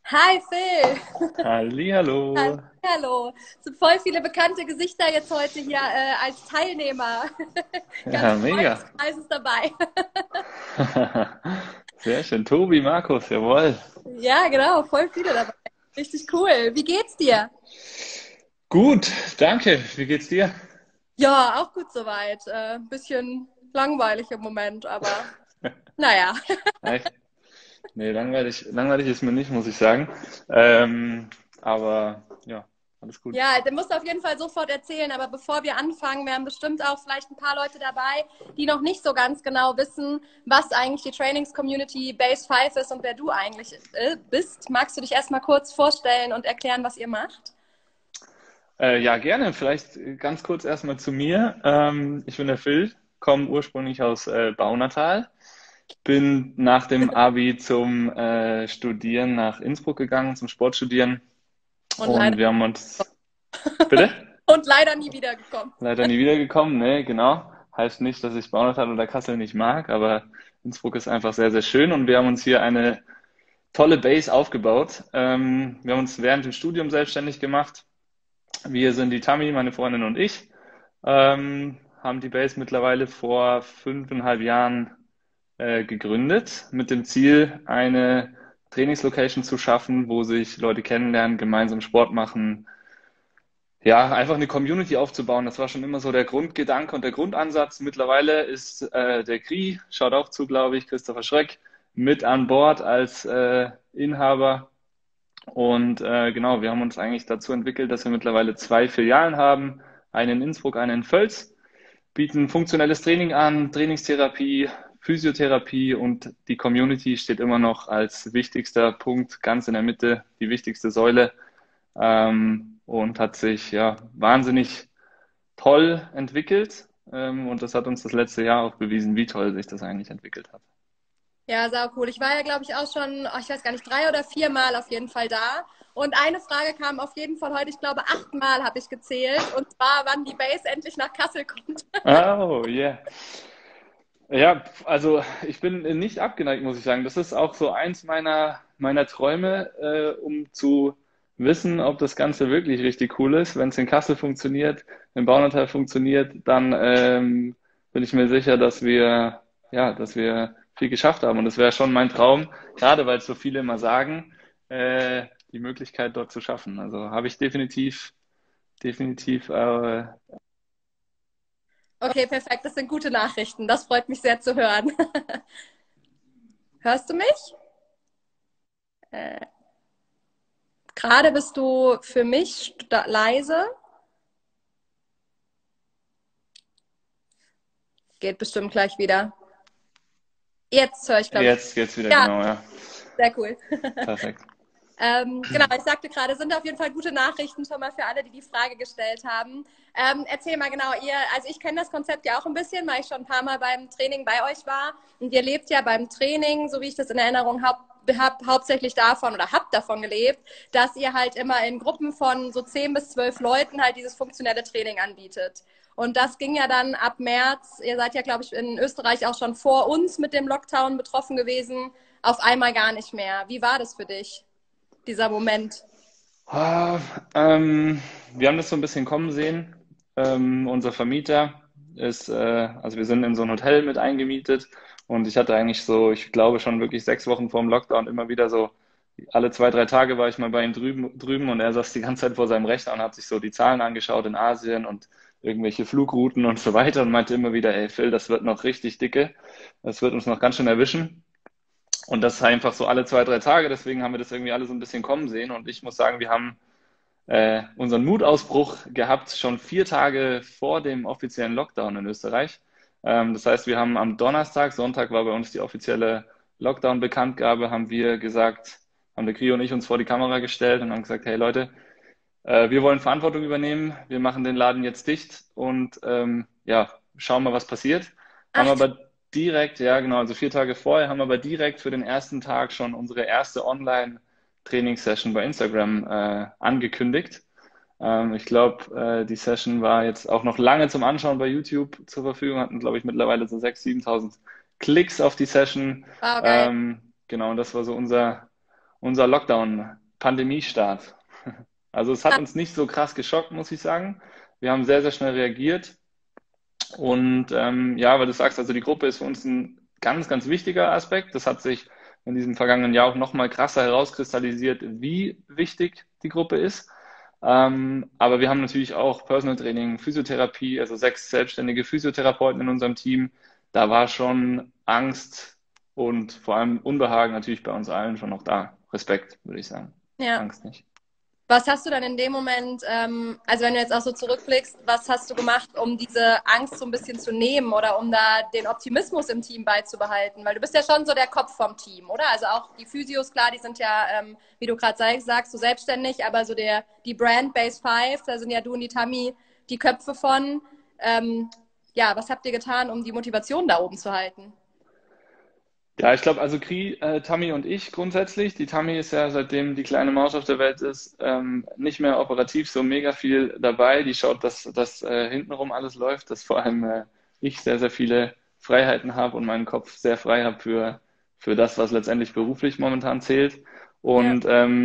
Hi Phil. Hallihallo. Hallo. Es sind voll viele bekannte Gesichter jetzt heute hier als Teilnehmer. Ja, Ganzer mega. Freundeskreis ist dabei. Sehr schön. Tobi, Markus, jawohl. Ja, genau, voll viele dabei. Richtig cool. Wie geht's dir? Gut, danke. Wie geht's dir? Ja, auch gut soweit. Bisschen langweilig im Moment, aber naja. Echt? Nee, langweilig ist mir nicht, muss ich sagen. Ähm, aber ja, alles gut. Ja, der muss auf jeden Fall sofort erzählen, aber bevor wir anfangen, wir haben bestimmt auch vielleicht ein paar Leute dabei, die noch nicht so ganz genau wissen, was eigentlich die Trainings-Community Base 5 ist und wer du eigentlich bist. Magst du dich erstmal kurz vorstellen und erklären, was ihr macht? Ja, gerne. Vielleicht ganz kurz erstmal zu mir. Ich bin der Phil, komme ursprünglich aus Baunatal, bin nach dem Abi zum Studieren nach Innsbruck gegangen, zum Sportstudieren. Und leider, Und wir haben uns. Bitte? und leider nie wiedergekommen. Leider nie wiedergekommen, ne, genau. Heißt nicht, dass ich Baunatal oder Kassel nicht mag, aber Innsbruck ist einfach sehr, sehr schön und wir haben uns hier eine tolle Base aufgebaut. Wir haben uns während dem Studium selbstständig gemacht. Wir sind die Tami, meine Freundin und ich, haben die Base mittlerweile vor 5,5 Jahren gegründet, mit dem Ziel, eine Trainingslocation zu schaffen, wo sich Leute kennenlernen, gemeinsam Sport machen, ja, einfach eine Community aufzubauen, das war schon immer so der Grundgedanke und der Grundansatz. Mittlerweile ist der Kri, schaut auch zu, glaube ich, Christopher Schreck, mit an Bord als Inhaber. Und genau, wir haben uns eigentlich dazu entwickelt, dass wir mittlerweile zwei Filialen haben, eine in Innsbruck, eine in Völz, bieten funktionelles Training an, Trainingstherapie, Physiotherapie und die Community steht immer noch als wichtigster Punkt ganz in der Mitte, die wichtigste Säule und hat sich ja wahnsinnig toll entwickelt. Und das hat uns das letzte Jahr auch bewiesen, wie toll sich das eigentlich entwickelt hat. Ja, sau cool. Ich war ja, glaube ich, auch schon, oh, ich weiß gar nicht, 3 oder 4 Mal auf jeden Fall da. Und eine Frage kam auf jeden Fall heute, ich glaube, 8 Mal habe ich gezählt. Und zwar, wann die Base endlich nach Kassel kommt. Oh, yeah. Ja, also ich bin nicht abgeneigt, muss ich sagen. Das ist auch so eins meiner Träume, um zu wissen, ob das Ganze wirklich richtig cool ist. Wenn es in Kassel funktioniert, im Baunatal funktioniert, dann bin ich mir sicher, dass wir viel geschafft haben. Und das wäre schon mein Traum, gerade weil es so viele immer sagen, die Möglichkeit dort zu schaffen. Also habe ich definitiv Okay, perfekt. Das sind gute Nachrichten. Das freut mich sehr zu hören. Hörst du mich? Äh, Gerade bist du für mich leise. Geht bestimmt gleich wieder. Jetzt höre ich, glaube ich. jetzt geht's wieder Ja, genau, ja. sehr cool. Perfekt. Genau, ich sagte gerade, sind auf jeden Fall gute Nachrichten schon mal für alle, die die Frage gestellt haben. Erzähl mal genau, also ich kenne das Konzept ja auch ein bisschen, weil ich schon ein paar Mal beim Training bei euch war. Und ihr lebt ja beim Training, so wie ich das in Erinnerung habe, hauptsächlich davon oder habt davon gelebt, dass ihr halt immer in Gruppen von so 10 bis 12 Leuten halt dieses funktionelle Training anbietet. Und das ging ja dann ab März, ihr seid ja, glaube ich, in Österreich auch schon vor uns mit dem Lockdown betroffen gewesen, auf einmal gar nicht mehr. Wie war das für dich, dieser Moment? Ah, wir haben das so ein bisschen kommen sehen. Unser Vermieter also wir sind in so ein Hotel mit eingemietet und ich hatte eigentlich so, ich glaube schon wirklich 6 Wochen vor dem Lockdown immer wieder so, alle 2, 3 Tage war ich mal bei ihm drüben und er saß die ganze Zeit vor seinem Rechner und hat sich so die Zahlen angeschaut in Asien und irgendwelche Flugrouten und so weiter und meinte immer wieder, ey Phil, das wird noch richtig dicke, das wird uns noch ganz schön erwischen. Und das einfach so alle 2, 3 Tage, deswegen haben wir das irgendwie alle so ein bisschen kommen sehen. Und ich muss sagen, wir haben unseren Mutausbruch gehabt, schon 4 Tage vor dem offiziellen Lockdown in Österreich. Das heißt, wir haben am Donnerstag, Sonntag war bei uns die offizielle Lockdown-Bekanntgabe, haben wir gesagt, haben der Krio und ich uns vor die Kamera gestellt und haben gesagt, hey Leute, wir wollen Verantwortung übernehmen, wir machen den Laden jetzt dicht und ja, schauen mal, was passiert. Haben Ach, aber direkt, ja genau, also 4 Tage vorher, haben aber direkt für den ersten Tag schon unsere erste Online-Trainingssession bei Instagram angekündigt. Ich glaube, die Session war jetzt auch noch lange zum Anschauen bei YouTube zur Verfügung, hatten, glaube ich, mittlerweile so 6.000, 7.000 Klicks auf die Session. wow, geil. Genau, und das war so unser Lockdown-Pandemiestart. Also es hat uns nicht so krass geschockt, muss ich sagen. Wir haben sehr, sehr schnell reagiert. Und ja, weil du sagst, also die Gruppe ist für uns ein ganz, ganz wichtiger Aspekt. Das hat sich in diesem vergangenen Jahr auch nochmal krasser herauskristallisiert, wie wichtig die Gruppe ist. Aber wir haben natürlich auch Personal Training, Physiotherapie, also 6 selbstständige Physiotherapeuten in unserem Team. Da war schon Angst und vor allem Unbehagen natürlich bei uns allen schon noch da. Respekt, würde ich sagen. Ja. Angst nicht. Was hast du dann in dem Moment, also wenn du jetzt auch so zurückblickst, was hast du gemacht, um diese Angst so ein bisschen zu nehmen oder um da den Optimismus im Team beizubehalten? Weil du bist ja schon so der Kopf vom Team, oder? Also auch die Physios, klar, die sind ja, wie du gerade sagst, so selbstständig, aber so die Brand Base 5, da sind ja du und die Tammy die Köpfe von. Ja, was habt ihr getan, um die Motivation da oben zu halten? Ja, ich glaube, also Tammy und ich grundsätzlich. Die Tammy ist ja, seitdem die kleine Maus auf der Welt ist, nicht mehr operativ so mega viel dabei. Die schaut, dass hintenrum alles läuft, dass vor allem ich sehr, sehr viele Freiheiten habe und meinen Kopf sehr frei habe für das, was letztendlich beruflich momentan zählt. Ja, Und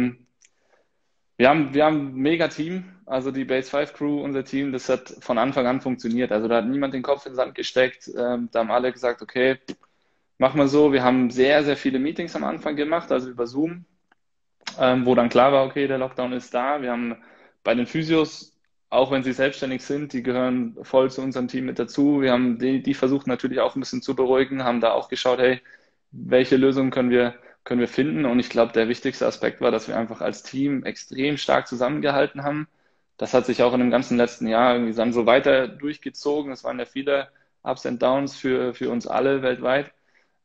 wir haben ein mega Team, also die Base 5 Crew, unser Team, das hat von Anfang an funktioniert. Also da hat niemand den Kopf in den Sand gesteckt. Da haben alle gesagt, okay, mach mal so. Wir haben sehr, sehr viele Meetings am Anfang gemacht, also über Zoom, wo dann klar war, okay, der Lockdown ist da. Wir haben bei den Physios, auch wenn sie selbstständig sind, die gehören voll zu unserem Team mit dazu. Wir haben die versucht natürlich auch ein bisschen zu beruhigen, haben da auch geschaut, hey, welche Lösungen können wir finden? Und ich glaube, der wichtigste Aspekt war, dass wir einfach als Team extrem stark zusammengehalten haben. Das hat sich auch in dem ganzen letzten Jahr irgendwie dann so weiter durchgezogen. Es waren ja viele Ups und Downs für uns alle weltweit.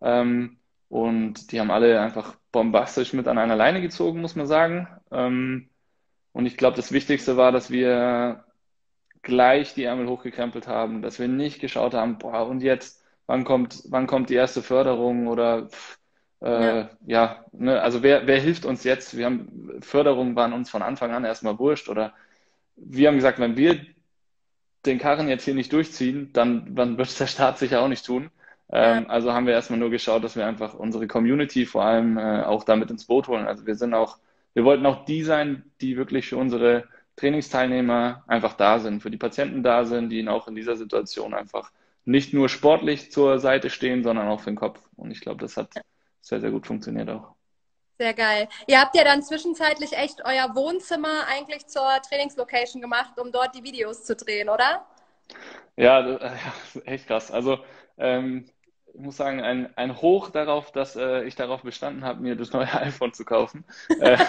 Und die haben alle einfach bombastisch mit an einer Leine gezogen, muss man sagen. Und ich glaube, das Wichtigste war, dass wir gleich die Ärmel hochgekrempelt haben, dass wir nicht geschaut haben, boah, und jetzt, wann kommt die erste Förderung oder ja, ja, ne, also wer hilft uns jetzt? Förderungen waren uns von Anfang an erstmal wurscht oder wir haben gesagt, wenn wir den Karren jetzt hier nicht durchziehen, dann wird es der Staat sicher auch nicht tun. ja. Also haben wir erstmal nur geschaut, dass wir einfach unsere Community vor allem auch damit ins Boot holen. Also wir wollten auch die sein, die wirklich für unsere Trainingsteilnehmer einfach da sind, für die Patienten da sind, die ihnen auch in dieser Situation einfach nicht nur sportlich zur Seite stehen, sondern auch für den Kopf. Und ich glaube, das hat sehr, sehr gut funktioniert auch. Sehr geil. Ihr habt ja dann zwischenzeitlich echt euer Wohnzimmer eigentlich zur Trainingslocation gemacht, um dort die Videos zu drehen, oder? Ja, ja, echt krass. Also ich muss sagen, ein Hoch darauf, dass ich darauf bestanden habe, mir das neue iPhone zu kaufen. Äh,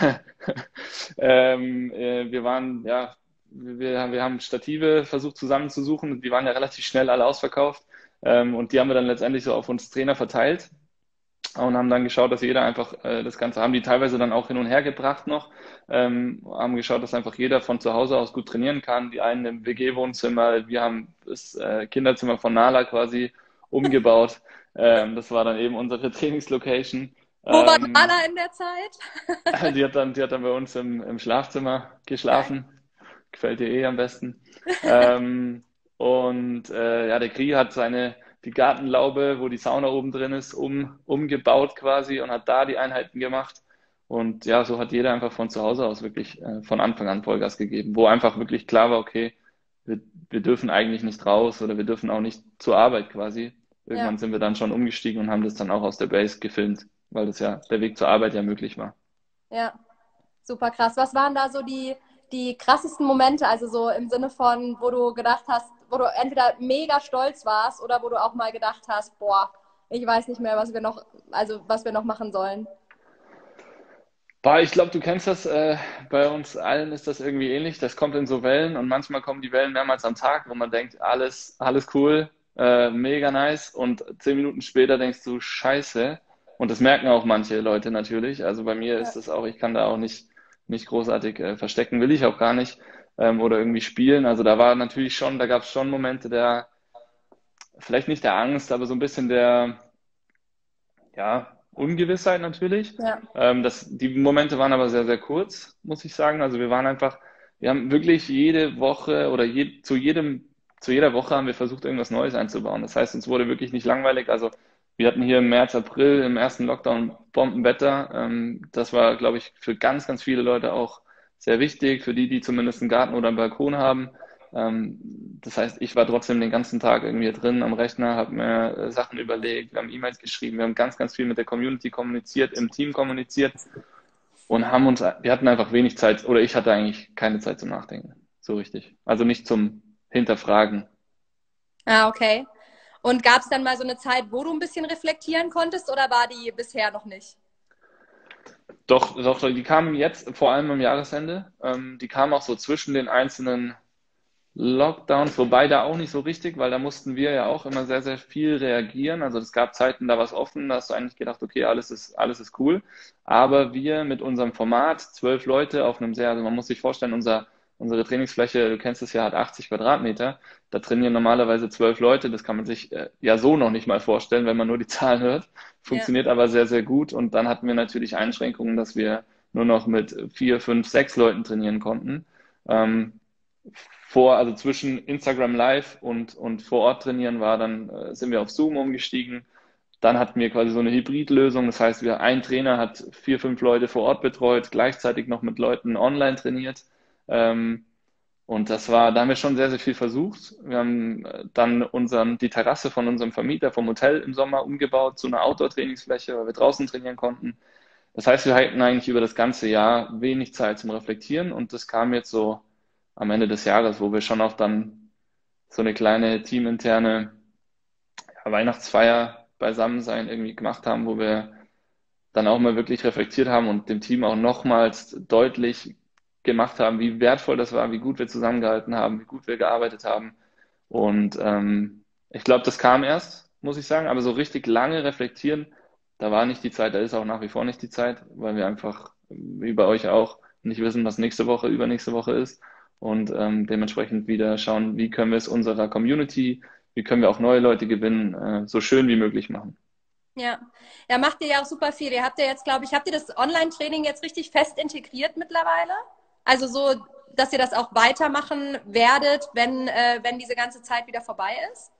wir waren, ja, wir haben Stative versucht zusammenzusuchen. Die waren ja relativ schnell alle ausverkauft. Und die haben wir dann letztendlich so auf uns Trainer verteilt und haben dann geschaut, dass jeder einfach das Ganze, haben die teilweise dann auch hin und her gebracht noch, haben geschaut, dass einfach jeder von zu Hause aus gut trainieren kann. Die einen im WG-Wohnzimmer, wir haben das Kinderzimmer von Nala quasi umgebaut. Das war dann eben unsere Trainingslocation. Wo war Nala in der Zeit? Die hat dann bei uns im Schlafzimmer geschlafen. Gefällt dir eh am besten. Und ja, der Kri hat die Gartenlaube, wo die Sauna oben drin ist, umgebaut quasi und hat da die Einheiten gemacht. Und ja, so hat jeder einfach von zu Hause aus wirklich von Anfang an Vollgas gegeben, wo einfach wirklich klar war, okay, wir dürfen eigentlich nicht raus oder wir dürfen auch nicht zur Arbeit quasi. Ja, Irgendwann sind wir dann schon umgestiegen und haben das dann auch aus der Base gefilmt, weil das ja der Weg zur Arbeit ja möglich war. ja, super krass. Was waren da so die krassesten Momente, also so im Sinne von, wo du gedacht hast, wo du entweder mega stolz warst oder wo du auch mal gedacht hast, boah, ich weiß nicht mehr, was wir noch machen sollen. Boah, ich glaube, du kennst das, bei uns allen ist das irgendwie ähnlich. Das kommt in so Wellen und manchmal kommen die Wellen mehrmals am Tag, wo man denkt, alles cool, mega nice und 10 Minuten später denkst du, Scheiße. Und das merken auch manche Leute natürlich. Also bei mir Ja, ist das auch, ich kann da auch nicht großartig verstecken, will ich auch gar nicht, oder irgendwie spielen. Also da gab es schon Momente vielleicht nicht der Angst, aber so ein bisschen ja, Ungewissheit natürlich. ja, Die Momente waren aber sehr, sehr kurz, muss ich sagen. Also wir haben wirklich jede Woche oder zu jeder Woche haben wir versucht, irgendwas Neues einzubauen. Das heißt, uns wurde wirklich nicht langweilig. Also wir hatten hier im März, April im ersten Lockdown Bombenwetter. Das war, glaube ich, für ganz, ganz viele Leute auch sehr wichtig, für die, die zumindest einen Garten oder einen Balkon haben. Das heißt, ich war trotzdem den ganzen Tag irgendwie drin am Rechner, habe mir Sachen überlegt, wir haben E-Mails geschrieben, wir haben ganz, ganz viel mit der Community kommuniziert, im Team kommuniziert und wir hatten einfach wenig Zeit, oder ich hatte eigentlich keine Zeit zum Nachdenken, so richtig. Also nicht zum Hinterfragen. Ah, okay. Und gab es dann mal so eine Zeit, wo du ein bisschen reflektieren konntest oder war die bisher noch nicht? Doch, die kamen jetzt vor allem am Jahresende. Die kamen auch so zwischen den einzelnen Lockdowns, wobei da auch nicht so richtig, weil da mussten wir ja auch immer sehr, sehr viel reagieren. Also es gab Zeiten, da war es offen, da hast du eigentlich gedacht, okay, alles ist cool. Aber wir mit unserem Format, 12 Leute auf einem sehr, also man muss sich vorstellen, unsere Trainingsfläche, du kennst es ja, hat 80 Quadratmeter. Da trainieren normalerweise 12 Leute. Das kann man sich ja so noch nicht mal vorstellen, wenn man nur die Zahlen hört. Ja. Funktioniert aber sehr, sehr gut. Und dann hatten wir natürlich Einschränkungen, dass wir nur noch mit 4, 5, 6 Leuten trainieren konnten. Ähm, also zwischen Instagram Live und vor Ort trainieren sind wir auf Zoom umgestiegen. Dann hatten wir quasi so eine Hybridlösung. Das heißt, ein Trainer hat 4, 5 Leute vor Ort betreut, gleichzeitig noch mit Leuten online trainiert. Ähm, und da haben wir schon sehr, sehr viel versucht. Wir haben dann die Terrasse von unserem Vermieter vom Hotel im Sommer umgebaut zu einer Outdoor-Trainingsfläche, weil wir draußen trainieren konnten. Das heißt, wir hatten eigentlich über das ganze Jahr wenig Zeit zum Reflektieren und das kam jetzt so am Ende des Jahres, wo wir schon auch dann so eine kleine teaminterne Weihnachtsfeier Beisammensein irgendwie gemacht haben, wo wir dann auch mal wirklich reflektiert haben und dem Team auch nochmals deutlich gemacht haben, wie wertvoll das war, wie gut wir zusammengehalten haben, wie gut wir gearbeitet haben. Und ich glaube, das kam erst, muss ich sagen, aber so richtig lange reflektieren, da war nicht die Zeit, da ist auch nach wie vor nicht die Zeit, weil wir einfach, wie bei euch auch, nicht wissen, was nächste Woche, übernächste Woche ist und dementsprechend wieder schauen, wie können wir es unserer Community, wie können wir auch neue Leute gewinnen, so schön wie möglich machen. Ja. Ja, macht ihr ja auch super viel. Ihr habt ja jetzt, glaube ich, habt ihr das Online-Training jetzt richtig fest integriert mittlerweile? Also so, dass ihr das auch weitermachen werdet, wenn diese ganze Zeit wieder vorbei ist?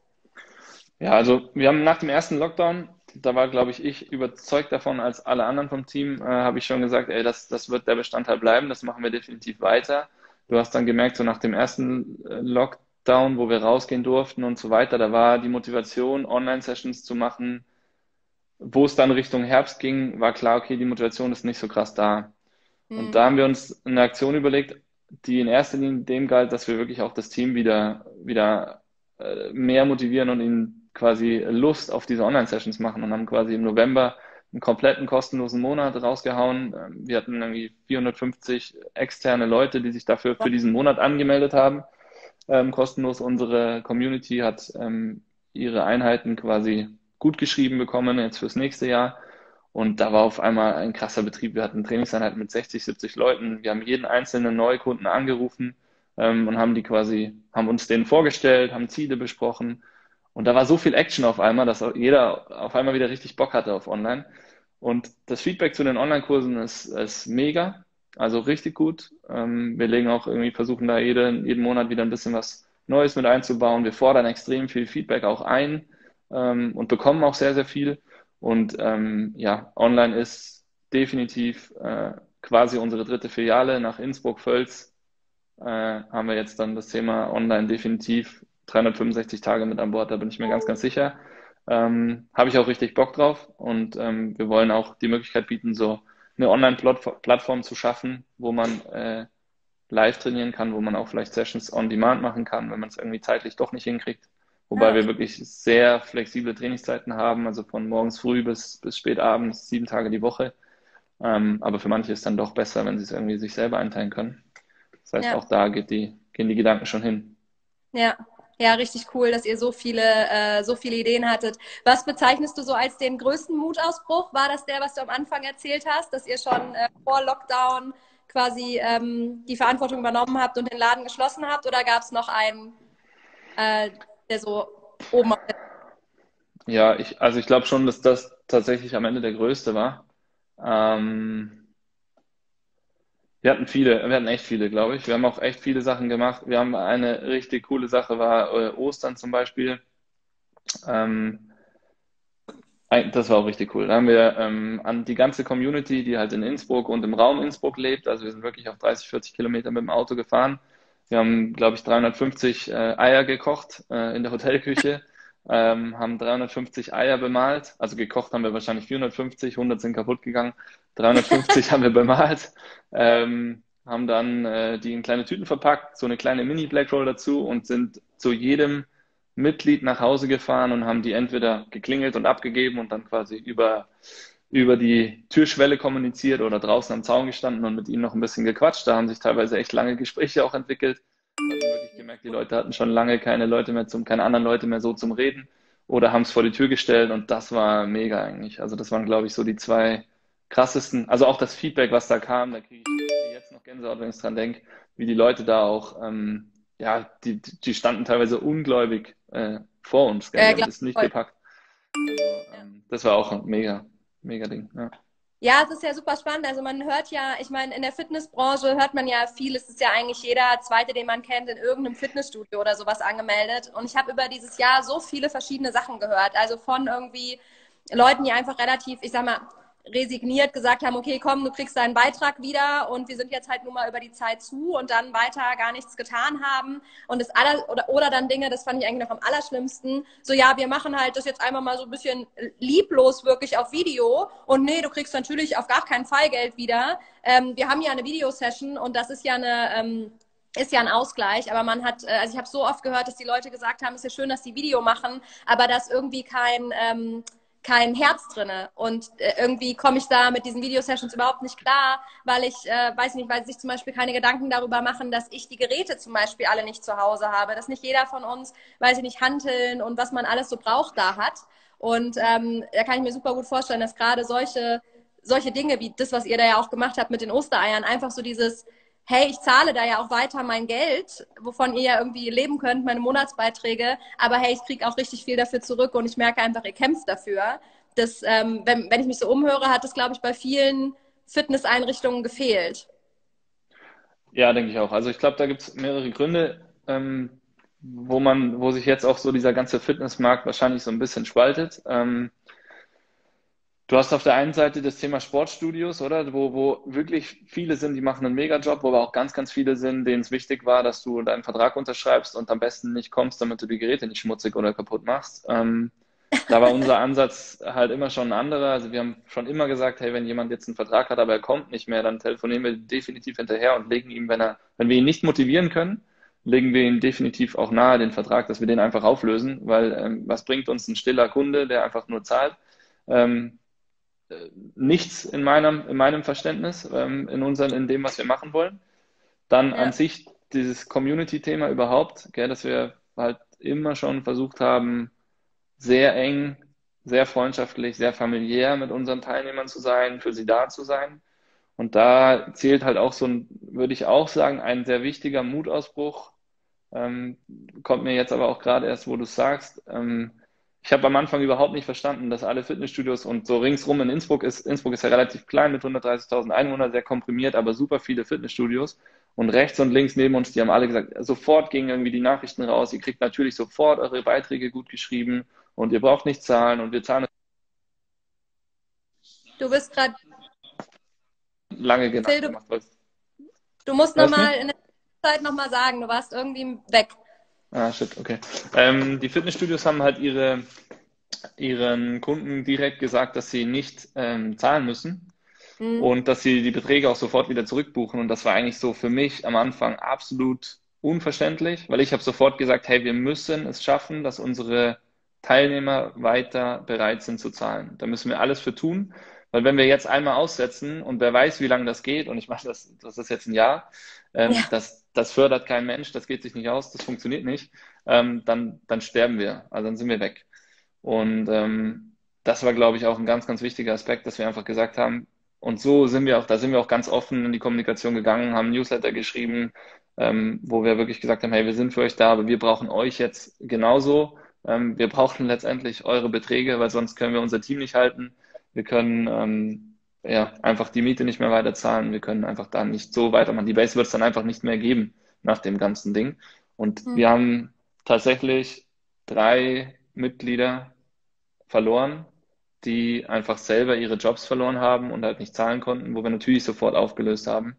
Ja, also wir haben nach dem ersten Lockdown, da war, glaube ich überzeugt davon als alle anderen vom Team, habe ich schon gesagt, ey, das wird der Bestandteil bleiben, das machen wir definitiv weiter. Du hast dann gemerkt, so nach dem ersten Lockdown, wo wir rausgehen durften und so weiter, da war die Motivation, Online-Sessions zu machen. Wo es dann Richtung Herbst ging, war klar, okay, die Motivation ist nicht so krass da. Und Hm. da haben wir uns eine Aktion überlegt, die in erster Linie dem galt, dass wir wirklich auch das Team wieder mehr motivieren und ihnen quasi Lust auf diese Online-Sessions machen und haben quasi im November einen kompletten kostenlosen Monat rausgehauen. Wir hatten irgendwie 450 externe Leute, die sich dafür für diesen Monat angemeldet haben. Kostenlos. Unsere Community hat ihre Einheiten quasi gut geschrieben bekommen jetzt fürs nächste Jahr. Und da war auf einmal ein krasser Betrieb. Wir hatten Trainingseinheiten mit 60, 70 Leuten. Wir haben jeden einzelnen Neukunden angerufen und haben uns denen vorgestellt, haben Ziele besprochen. Und da war so viel Action auf einmal, dass auch jeder auf einmal wieder richtig Bock hatte auf Online. Und das Feedback zu den Online-Kursen ist mega, also richtig gut. Wir legen auch irgendwie, versuchen da jeden Monat wieder ein bisschen was Neues mit einzubauen. Wir fordern extrem viel Feedback auch ein und bekommen auch sehr, sehr viel. Und ja, online ist definitiv quasi unsere dritte Filiale nach Innsbruck-Völz. Haben wir jetzt dann das Thema online definitiv 365 Tage mit an Bord, da bin ich mir ganz, ganz sicher. Habe ich auch richtig Bock drauf und wir wollen auch die Möglichkeit bieten, so eine Online-Plattform zu schaffen, wo man live trainieren kann, wo man auch vielleicht Sessions on Demand machen kann, wenn man es irgendwie zeitlich doch nicht hinkriegt. Wobei Ja, wir wirklich sehr flexible Trainingszeiten haben, also von morgens früh bis spät abends, 7 Tage die Woche. Aber für manche ist es dann doch besser, wenn sie es irgendwie sich selber einteilen können. Das heißt, ja, auch da gehen die Gedanken schon hin. ja. Ja, richtig cool, dass ihr so viele Ideen hattet. Was bezeichnest du so als den größten Mutausbruch? War das der, was du am Anfang erzählt hast, dass ihr schon vor Lockdown quasi die Verantwortung übernommen habt und den Laden geschlossen habt? Oder gab es noch einen, der so oben auf der... Ja, also ich glaube schon, dass das tatsächlich am Ende der größte war. Ähm, wir hatten echt viele, glaube ich. Wir haben auch echt viele Sachen gemacht. Wir haben eine richtig coole Sache, war Ostern zum Beispiel. Ähm, Das war auch richtig cool. Da haben wir an die ganze Community, die halt in Innsbruck und im Raum Innsbruck lebt, also wir sind wirklich auf 30, 40 Kilometer mit dem Auto gefahren. Wir haben, glaube ich, 350 Eier gekocht in der Hotelküche, haben 350 Eier bemalt, also gekocht haben wir wahrscheinlich 450, 100 sind kaputt gegangen, 350 haben wir bemalt, haben dann die in kleine Tüten verpackt, so eine kleine Mini-Black Roll dazu und sind zu jedem Mitglied nach Hause gefahren und haben die entweder geklingelt und abgegeben und dann quasi über die Türschwelle kommuniziert oder draußen am Zaun gestanden und mit ihnen noch ein bisschen gequatscht. Da haben sich teilweise echt lange Gespräche auch entwickelt. Da hat man wirklich gemerkt, die Leute hatten schon lange keine anderen Leute mehr so zum Reden oder haben es vor die Tür gestellt und das war mega eigentlich. Also das waren, glaube ich, so die zwei krassesten, also auch das Feedback, was da kam, da kriege ich jetzt noch Gänsehaut, wenn ich dran denke, wie die Leute da auch ja, die standen teilweise ungläubig vor uns, gell? Die haben das nicht Voll. gepackt. Also, das war auch ein mega Ding. Ja. Ja, es ist ja super spannend. Also man hört ja, ich meine, in der Fitnessbranche hört man ja viel. Es ist ja eigentlich jeder Zweite, den man kennt, in irgendeinem Fitnessstudio oder sowas angemeldet. Und ich habe über dieses Jahr so viele verschiedene Sachen gehört. Also von irgendwie Leuten, die einfach relativ, ich sag mal, resigniert gesagt haben, okay, komm, du kriegst deinen Beitrag wieder und wir sind jetzt halt nur mal über die Zeit zu und dann weiter gar nichts getan haben und oder dann Dinge, das fand ich eigentlich noch am allerschlimmsten, so ja, wir machen halt das jetzt einmal mal so ein bisschen lieblos wirklich auf Video und nee, du kriegst natürlich auf gar keinen Fall Geld wieder. Wir haben ja eine Videosession und das ist ja ist ja ein Ausgleich, aber man hat, also ich habe so oft gehört, dass die Leute gesagt haben, es ist ja schön, dass die Video machen, aber da ist irgendwie kein Herz drinne. Und irgendwie komme ich da mit diesen Videosessions überhaupt nicht klar, weil ich, weiß nicht, weil sich zum Beispiel keine Gedanken darüber machen, dass ich die Geräte zum Beispiel alle nicht zu Hause habe, dass nicht jeder von uns, weiß ich nicht, Hanteln und was man alles so braucht da hat. Und da kann ich mir super gut vorstellen, dass gerade solche Dinge wie das, was ihr da ja auch gemacht habt mit den Ostereiern, einfach so dieses, hey, ich zahle da ja auch weiter mein Geld, wovon ihr ja irgendwie leben könnt, meine Monatsbeiträge, aber hey, ich kriege auch richtig viel dafür zurück und ich merke einfach, ihr kämpft dafür. Das, wenn ich mich so umhöre, hat das, glaube ich, bei vielen Fitnesseinrichtungen gefehlt. Ja, denke ich auch. Also ich glaube, da gibt es mehrere Gründe, wo sich jetzt auch so dieser ganze Fitnessmarkt wahrscheinlich so ein bisschen spaltet. Du hast auf der einen Seite das Thema Sportstudios, oder? Wo wirklich viele sind, die machen einen Mega-Job, wo aber auch ganz viele sind, denen es wichtig war, dass du deinen Vertrag unterschreibst und am besten nicht kommst, damit du die Geräte nicht schmutzig oder kaputt machst. Da war unser Ansatz halt immer schon ein anderer. Also wir haben schon immer gesagt, hey, wenn jemand jetzt einen Vertrag hat, aber er kommt nicht mehr, dann telefonieren wir definitiv hinterher und legen ihm, wenn wir ihn nicht motivieren können, legen wir ihm definitiv auch nahe den Vertrag, dass wir den einfach auflösen, weil was bringt uns ein stiller Kunde, der einfach nur zahlt? Ähm, Nichts in meinem Verständnis, in dem, was wir machen wollen. Dann an Ja. sich dieses Community-Thema überhaupt, gell, dass wir halt immer schon versucht haben, sehr eng, sehr freundschaftlich, sehr familiär mit unseren Teilnehmern zu sein, für sie da zu sein. Und da zählt halt auch so ein, würde ich auch sagen, ein sehr wichtiger Mutausbruch. Ähm, Kommt mir jetzt aber auch gerade erst, wo du es sagst. Ich habe am Anfang überhaupt nicht verstanden, dass alle Fitnessstudios und so ringsrum in Innsbruck ist ja relativ klein mit 130.000 Einwohnern, sehr komprimiert, aber super viele Fitnessstudios. Und rechts und links neben uns, die haben alle gesagt, sofort gingen irgendwie die Nachrichten raus, ihr kriegt natürlich sofort eure Beiträge gut geschrieben und ihr braucht nicht zahlen und wir zahlen Du bist gerade, lange Phil, gemacht. du musst Hörst du nochmal mich? in der Zeit nochmal sagen, du warst irgendwie weg. Ah, shit, okay. Die Fitnessstudios haben halt ihren Kunden direkt gesagt, dass sie nicht zahlen müssen Hm. und dass sie die Beträge auch sofort wieder zurückbuchen. Und das war eigentlich so für mich am Anfang absolut unverständlich, weil ich habe sofort gesagt, hey, wir müssen es schaffen, dass unsere Teilnehmer weiter bereit sind zu zahlen. Da müssen wir alles für tun, weil wenn wir jetzt einmal aussetzen und wer weiß, wie lange das geht, und ich mache das ist jetzt ein Jahr, Ja. das fördert kein Mensch, das geht sich nicht aus, das funktioniert nicht, dann sterben wir, also dann sind wir weg. Und das war, glaube ich, auch ein ganz wichtiger Aspekt, dass wir einfach gesagt haben, und so sind wir auch, da sind wir auch ganz offen in die Kommunikation gegangen, haben Newsletter geschrieben, wo wir wirklich gesagt haben, hey, wir sind für euch da, aber wir brauchen euch jetzt genauso. Wir brauchen letztendlich eure Beträge, weil sonst können wir unser Team nicht halten. Wir können ja einfach die Miete nicht mehr weiterzahlen. Wir können einfach da nicht so weitermachen. Die Base wird es dann einfach nicht mehr geben nach dem ganzen Ding. Und Hm. wir haben tatsächlich 3 Mitglieder verloren, die einfach selber ihre Jobs verloren haben und halt nicht zahlen konnten, wo wir natürlich sofort aufgelöst haben.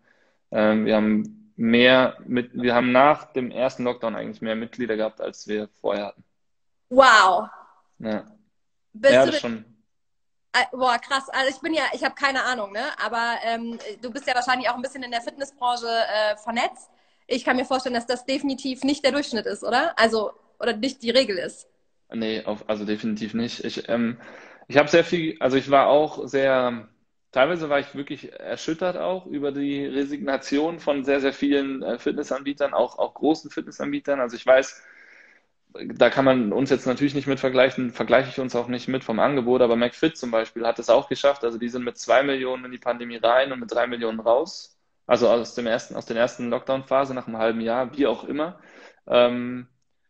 Wir haben nach dem ersten Lockdown eigentlich mehr Mitglieder gehabt, als wir vorher hatten. Wow. Ja, Bist ja, du das denn, schon. boah, krass. Also ich habe keine Ahnung, ne? Aber du bist ja wahrscheinlich auch ein bisschen in der Fitnessbranche vernetzt. Ich kann mir vorstellen, dass das definitiv nicht der Durchschnitt ist, oder? Also, oder nicht die Regel ist. Nee, also definitiv nicht. Ich habe sehr viel, also ich war auch sehr, teilweise war ich wirklich erschüttert auch über die Resignation von sehr, sehr vielen Fitnessanbietern, auch großen Fitnessanbietern. Also ich weiß, da kann man uns jetzt natürlich nicht mit vergleichen, vergleiche ich uns auch nicht mit vom Angebot, aber McFit zum Beispiel hat es auch geschafft. Also die sind mit 2 Millionen in die Pandemie rein und mit 3 Millionen raus. Also aus der ersten Lockdown-Phase nach einem halben Jahr, wie auch immer. Ähm,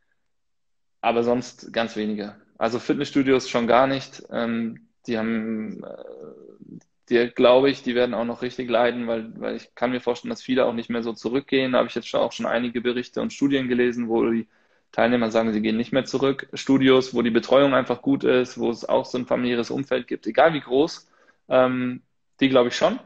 aber sonst ganz wenige. Also Fitnessstudios schon gar nicht. Die haben, die glaube ich, die werden auch noch richtig leiden, weil ich kann mir vorstellen, dass viele auch nicht mehr so zurückgehen. Da habe ich jetzt auch schon einige Berichte und Studien gelesen, wo die Teilnehmer sagen, sie gehen nicht mehr zurück. Studios, wo die Betreuung einfach gut ist, wo es auch so ein familiäres Umfeld gibt, egal wie groß, die glaube ich schon.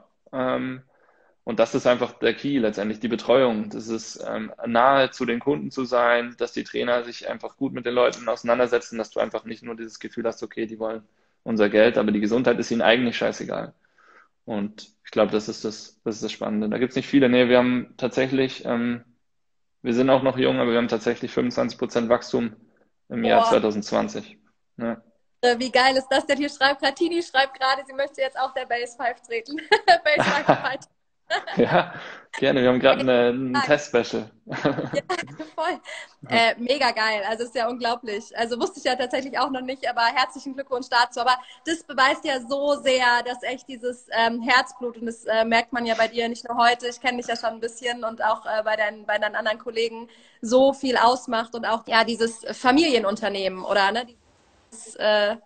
Und das ist einfach der Key letztendlich, die Betreuung. Das ist nahe zu den Kunden zu sein, dass die Trainer sich einfach gut mit den Leuten auseinandersetzen, dass du einfach nicht nur dieses Gefühl hast, okay, die wollen unser Geld, aber die Gesundheit ist ihnen eigentlich scheißegal. Und ich glaube, das ist das Spannende. Da gibt es nicht viele. Nee, wir haben tatsächlich, wir sind auch noch jung, aber wir haben tatsächlich 25% Wachstum im Jahr Boah, 2020. Ja. wie geil ist das denn? Hier schreibt gerade, Tini schreibt gerade, sie möchte jetzt auch der Base 5 treten. Base 5 Fight. Ja, gerne. Wir haben gerade ein Test-Special. Ja, voll. Mega geil. Also ist ja unglaublich. Also wusste ich ja tatsächlich auch noch nicht, aber herzlichen Glückwunsch dazu. Aber das beweist ja so sehr, dass echt dieses Herzblut, und das merkt man ja bei dir nicht nur heute, ich kenne dich ja schon ein bisschen und auch bei deinen anderen Kollegen, so viel ausmacht und auch ja dieses Familienunternehmen oder ne, dieses,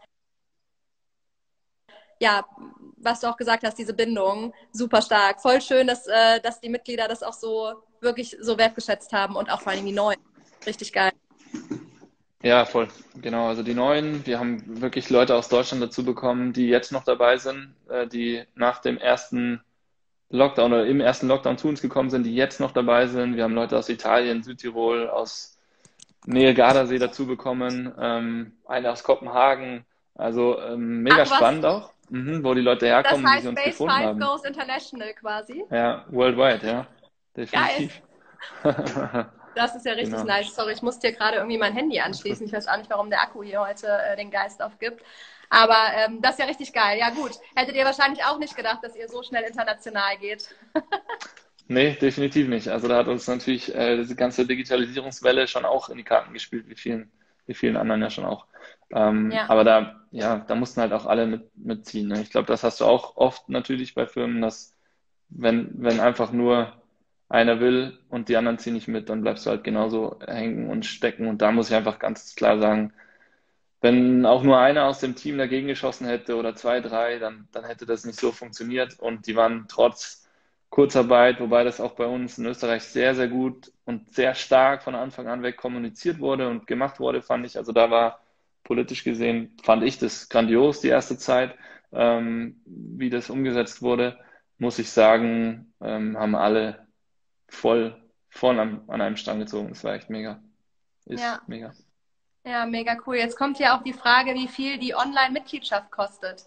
ja, was du auch gesagt hast, diese Bindung, super stark. Voll schön, dass die Mitglieder das auch so wirklich so wertgeschätzt haben und auch vor allem die Neuen. Richtig geil. Ja, voll. Genau. Also die neuen, wir haben wirklich Leute aus Deutschland dazu bekommen, die jetzt noch dabei sind, die nach dem ersten Lockdown oder im ersten Lockdown zu uns gekommen sind, die jetzt noch dabei sind. Wir haben Leute aus Italien, Südtirol, aus Nähe Gardasee dazu bekommen, eine aus Kopenhagen. Also mega Ach was, spannend auch, wo die Leute das herkommen, wie sie heißt uns Base gefunden 5 haben. Goes International quasi. Ja, worldwide, ja, Geil. definitiv. Das ist ja richtig Genau. nice. Sorry, ich musste hier gerade irgendwie mein Handy Alles gut. anschließen. Ich weiß auch nicht, warum der Akku hier heute den Geist aufgibt. Aber das ist ja richtig geil. Ja gut, hättet ihr wahrscheinlich auch nicht gedacht, dass ihr so schnell international geht. Nee, definitiv nicht. Also da hat uns natürlich diese ganze Digitalisierungswelle schon auch in die Karten gespielt, wie vielen anderen ja schon auch. Ja, Aber da mussten halt auch alle mitziehen. Ne? Ich glaube, das hast du auch oft natürlich bei Firmen, dass wenn einfach nur einer will und die anderen ziehen nicht mit, dann bleibst du halt genauso hängen und stecken. Und da muss ich einfach ganz klar sagen, wenn auch nur einer aus dem Team dagegen geschossen hätte oder zwei, drei, dann hätte das nicht so funktioniert. Und die waren trotz Kurzarbeit, wobei das auch bei uns in Österreich sehr, sehr gut und sehr stark von Anfang an weg kommuniziert wurde und gemacht wurde, fand ich. Also da war politisch gesehen, fand ich das grandios, die erste Zeit, wie das umgesetzt wurde, muss ich sagen, haben alle voll an einem Strang gezogen. Das war echt mega. ja, Ist mega. ja, mega cool. Jetzt kommt ja auch die Frage, wie viel die Online-Mitgliedschaft kostet.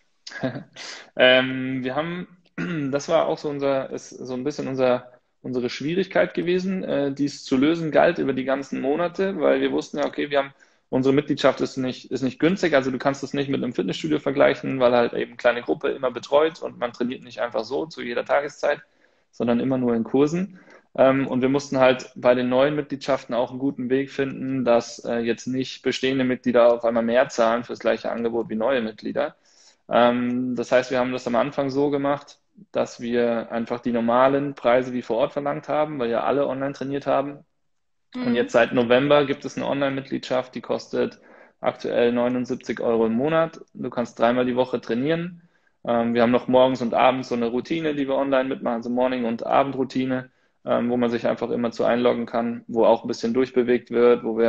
Wir haben, das war auch so ist so ein bisschen unsere Schwierigkeit gewesen, dies zu lösen galt über die ganzen Monate, weil wir wussten ja, okay, unsere Mitgliedschaft ist nicht günstig, also du kannst es nicht mit einem Fitnessstudio vergleichen, weil halt eben kleine Gruppe immer betreut und man trainiert nicht einfach so zu jeder Tageszeit, sondern immer nur in Kursen. Und wir mussten halt bei den neuen Mitgliedschaften auch einen guten Weg finden, dass jetzt nicht bestehende Mitglieder auf einmal mehr zahlen für das gleiche Angebot wie neue Mitglieder. Das heißt, wir haben das am Anfang so gemacht, dass wir einfach die normalen Preise wie vor Ort verlangt haben, weil ja alle online trainiert haben. Und jetzt Mhm. seit November gibt es eine Online-Mitgliedschaft, die kostet aktuell 79 € im Monat. Du kannst dreimal die Woche trainieren. Wir haben noch morgens und abends so eine Routine, die wir online mitmachen, so Morning- und Abendroutine, wo man sich einfach immer zu einloggen kann, wo auch ein bisschen durchbewegt wird, wo wir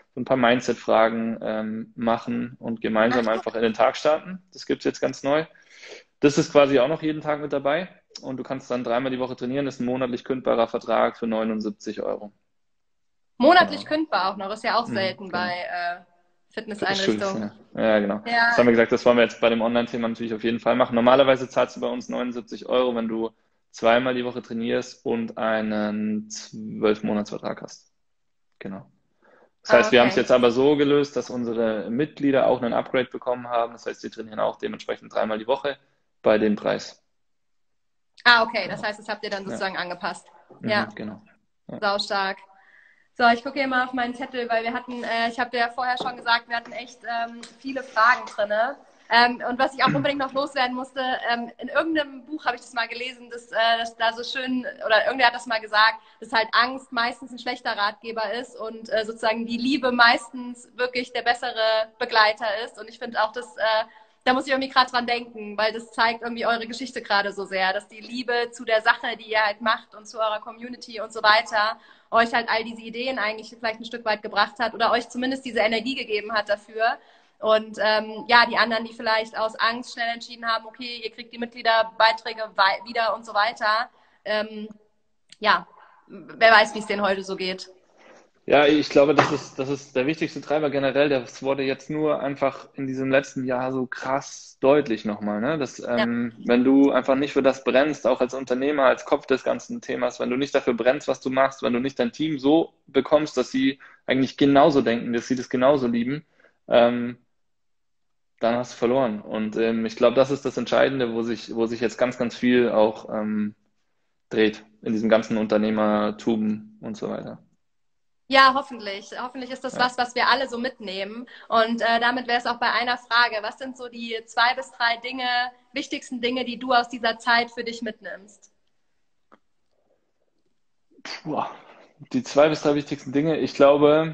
so ein paar Mindset-Fragen machen und gemeinsam Ach, einfach in den Tag starten. Das gibt es jetzt ganz neu. Das ist quasi auch noch jeden Tag mit dabei und du kannst dann 3-mal die Woche trainieren. Das ist ein monatlich kündbarer Vertrag für 79 Euro. monatlich Genau. kündbar auch noch, ist ja auch selten Genau. bei Fitnessstudios, Fitnesseinrichtungen. ja, genau. Das Ja, haben wir gesagt, das wollen wir jetzt bei dem Online-Thema natürlich auf jeden Fall machen. Normalerweise zahlst du bei uns 79 Euro, wenn du 2-mal die Woche trainierst und einen 12-Monats-Vertrag hast. Genau. Das heißt, wir haben es okay. jetzt aber so gelöst, dass unsere Mitglieder auch einen Upgrade bekommen haben. Das heißt, sie trainieren auch dementsprechend 3-mal die Woche bei dem Preis. Ah, okay, das Genau. heißt, das habt ihr dann Ja. sozusagen angepasst. Ja, Genau. Ja. saustark. So, ich gucke hier mal auf meinen Zettel, weil wir hatten, ich habe dir ja vorher schon gesagt, wir hatten echt viele Fragen drin. Und was ich auch unbedingt noch loswerden musste, in irgendeinem Buch habe ich das mal gelesen, dass da so schön, oder irgendwer hat das mal gesagt, dass halt Angst meistens ein schlechter Ratgeber ist und sozusagen die Liebe meistens wirklich der bessere Begleiter ist. Und ich finde auch, da muss ich irgendwie gerade dran denken, weil das zeigt irgendwie eure Geschichte gerade so sehr, dass die Liebe zu der Sache, die ihr halt macht und zu eurer Community und so weiter, euch halt all diese Ideen eigentlich vielleicht ein Stück weit gebracht hat oder euch zumindest diese Energie gegeben hat dafür. Und ja, die anderen, die vielleicht aus Angst schnell entschieden haben, okay, ihr kriegt die Mitgliederbeiträge wieder und so weiter. Ja, wer weiß, wie es denen heute so geht. Ja, ich glaube, das ist der wichtigste Treiber generell. Das wurde jetzt nur einfach in diesem letzten Jahr so krass deutlich nochmal, ne? Dass, Ja, wenn du einfach nicht für das brennst, auch als Unternehmer, als Kopf des ganzen Themas, wenn du nicht dafür brennst, was du machst, wenn du nicht dein Team so bekommst, dass sie eigentlich genauso denken, dass sie das genauso lieben, ähm, dann hast du verloren. Und ich glaube, das ist das Entscheidende, wo sich jetzt ganz, ganz viel auch dreht in diesem ganzen Unternehmertum und so weiter. ja, hoffentlich. Hoffentlich ist das Ja. was wir alle so mitnehmen. Und damit wäre es auch bei einer Frage. Was sind so die 2 bis 3 wichtigsten Dinge, die du aus dieser Zeit für dich mitnimmst? Boah. Die 2 bis 3 wichtigsten Dinge. Ich glaube,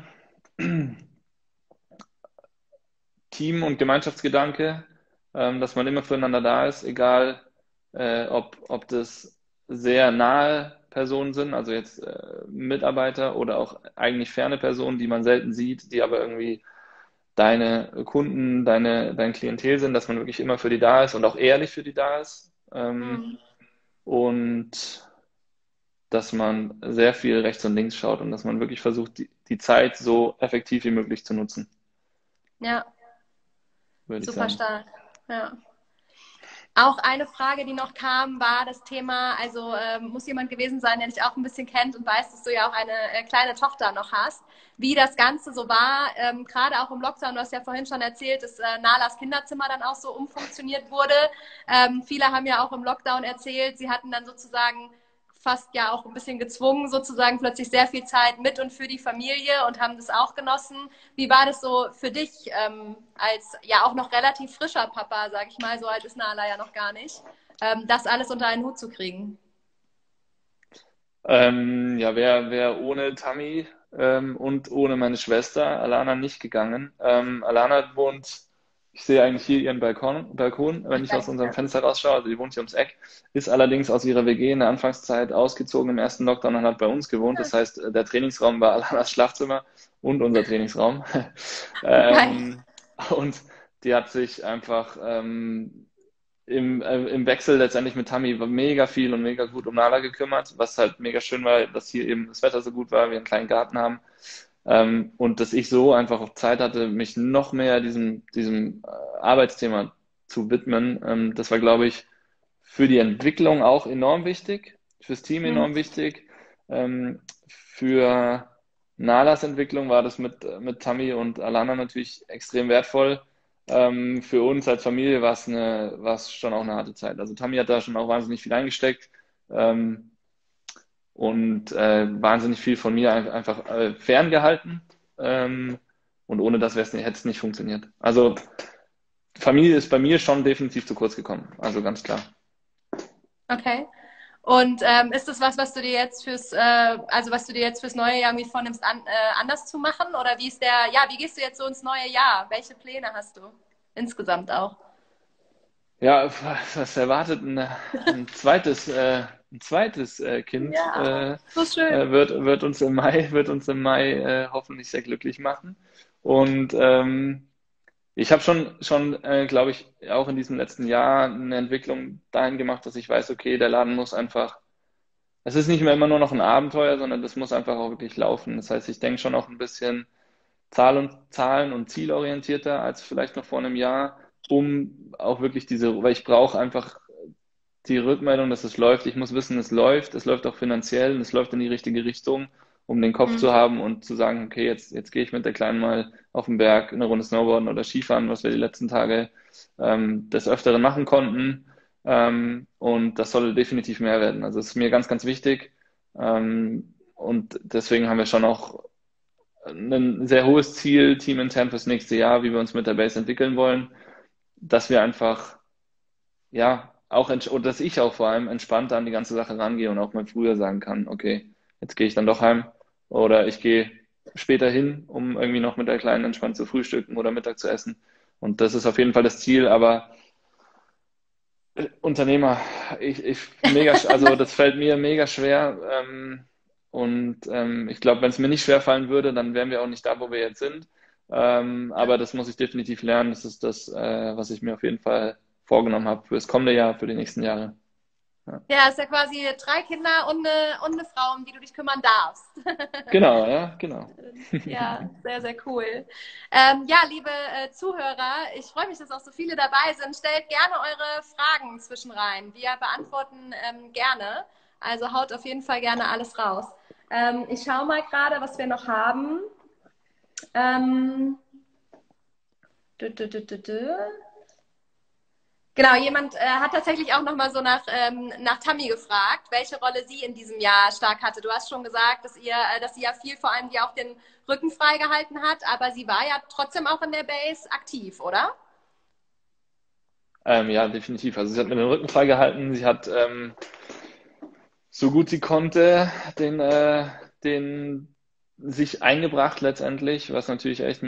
Team- und Gemeinschaftsgedanke, dass man immer füreinander da ist, egal ob das sehr nahe Personen sind, also jetzt Mitarbeiter oder auch eigentlich ferne Personen, die man selten sieht, die aber irgendwie deine Kunden, dein Klientel sind, dass man wirklich immer für die da ist und auch ehrlich für die da ist. Hm. Und dass man sehr viel rechts und links schaut und dass man wirklich versucht, die Zeit so effektiv wie möglich zu nutzen, Ja, würde ich super sagen. stark. Ja. Auch eine Frage, die noch kam, war das Thema, also muss jemand gewesen sein, der dich auch ein bisschen kennt und weiß, dass du ja auch eine kleine Tochter noch hast, wie das Ganze so war, gerade auch im Lockdown. Du hast ja vorhin schon erzählt, dass Nalas Kinderzimmer dann auch so umfunktioniert wurde. Viele haben ja auch im Lockdown erzählt, sie hatten dann sozusagen fast ja auch ein bisschen gezwungen, sozusagen plötzlich sehr viel Zeit mit und für die Familie und haben das auch genossen. Wie war das so für dich als ja auch noch relativ frischer Papa, sag ich mal, so alt ist Nala ja noch gar nicht, das alles unter einen Hut zu kriegen? Ja, wär ohne Tammy und ohne meine Schwester Alana nicht gegangen. Alana wohnt, ich sehe eigentlich hier ihren Balkon, wenn ich aus unserem Fenster rausschaue, also die wohnt hier ums Eck, ist allerdings aus ihrer WG in der Anfangszeit ausgezogen im ersten Lockdown und hat bei uns gewohnt. Das heißt, der Trainingsraum war Alanas Schlafzimmer und unser Trainingsraum. Geil. Ähm, und die hat sich einfach im Wechsel letztendlich mit Tammy mega viel und mega gut um Nala gekümmert, was halt mega schön war, dass hier eben das Wetter so gut war, wir einen kleinen Garten haben und dass ich so einfach auch Zeit hatte, mich noch mehr diesem Arbeitsthema zu widmen. Das war, glaube ich, für die Entwicklung auch enorm wichtig, fürs Team Hm. enorm wichtig. Für Nalas Entwicklung war das mit Tammy und Alana natürlich extrem wertvoll. Für uns als Familie war es schon auch eine harte Zeit. Also Tammy hat da schon auch wahnsinnig viel eingesteckt ähm, und wahnsinnig viel von mir einfach ferngehalten. Und ohne das hätte es nicht funktioniert. Also Familie ist bei mir schon definitiv zu kurz gekommen. Also ganz klar. Okay. Und ist das was du dir jetzt also was du dir jetzt fürs neue Jahr irgendwie vornimmst, anders zu machen? Oder wie gehst du jetzt so ins neue Jahr? Welche Pläne hast du? Insgesamt auch. Ja, was erwartet ein zweites ein zweites Kind Ja, so schön. wird uns im Mai hoffentlich sehr glücklich machen. Und ich habe schon glaube ich, auch in diesem letzten Jahr eine Entwicklung dahin gemacht, dass ich weiß, okay, der Laden muss einfach, es ist nicht mehr immer nur noch ein Abenteuer, sondern das muss einfach auch wirklich laufen. Das heißt, ich denke schon auch ein bisschen Zahlen und zielorientierter als vielleicht noch vor einem Jahr, um auch wirklich weil ich brauche einfach die Rückmeldung, dass es läuft. Ich muss wissen, es läuft auch finanziell und es läuft in die richtige Richtung, um den Kopf Mhm. zu haben und zu sagen, okay, jetzt gehe ich mit der Kleinen mal auf den Berg, eine Runde Snowboarden oder Skifahren, was wir die letzten Tage des Öfteren machen konnten. Und das soll definitiv mehr werden. Also es ist mir ganz, ganz wichtig. Und deswegen haben wir schon auch ein sehr hohes Ziel, teamintern fürs nächste Jahr, wie wir uns mit der Base entwickeln wollen, dass wir einfach, ja, oder dass ich auch vor allem entspannter an die ganze Sache rangehe und auch mal früher sagen kann, okay, jetzt gehe ich dann doch heim oder ich gehe später hin, um irgendwie noch mit der Kleinen entspannt zu frühstücken oder Mittag zu essen. Und das ist auf jeden Fall das Ziel, aber Unternehmer, also das fällt mir mega schwer. Ich glaube, wenn es mir nicht schwer fallen würde, dann wären wir auch nicht da, wo wir jetzt sind. Aber das muss ich definitiv lernen. Das ist das, was ich mir auf jeden Fall vorgenommen habe für das kommende Jahr, für die nächsten Jahre. Ja. Ja, ist ja quasi 3 Kinder und eine Frau, um die du dich kümmern darfst. Genau, ja, genau. Ja, sehr, sehr cool. Ja, liebe Zuhörer, ich freue mich, dass auch so viele dabei sind. Stellt gerne eure Fragen zwischen rein. Wir beantworten gerne. Also haut auf jeden Fall gerne alles raus. Ich schaue mal gerade, was wir noch haben. Ähm, dü, dü, dü, dü, dü. Genau, jemand hat tatsächlich auch nochmal so nach Tammy gefragt, welche Rolle sie in diesem Jahr stark hatte. Du hast schon gesagt, dass sie ja viel vor allem dir auch den Rücken freigehalten hat, aber sie war ja trotzdem auch in der Base aktiv, oder? Ja, definitiv. Also sie hat mir den Rücken frei gehalten. Sie hat so gut sie konnte den sich eingebracht letztendlich, was natürlich echt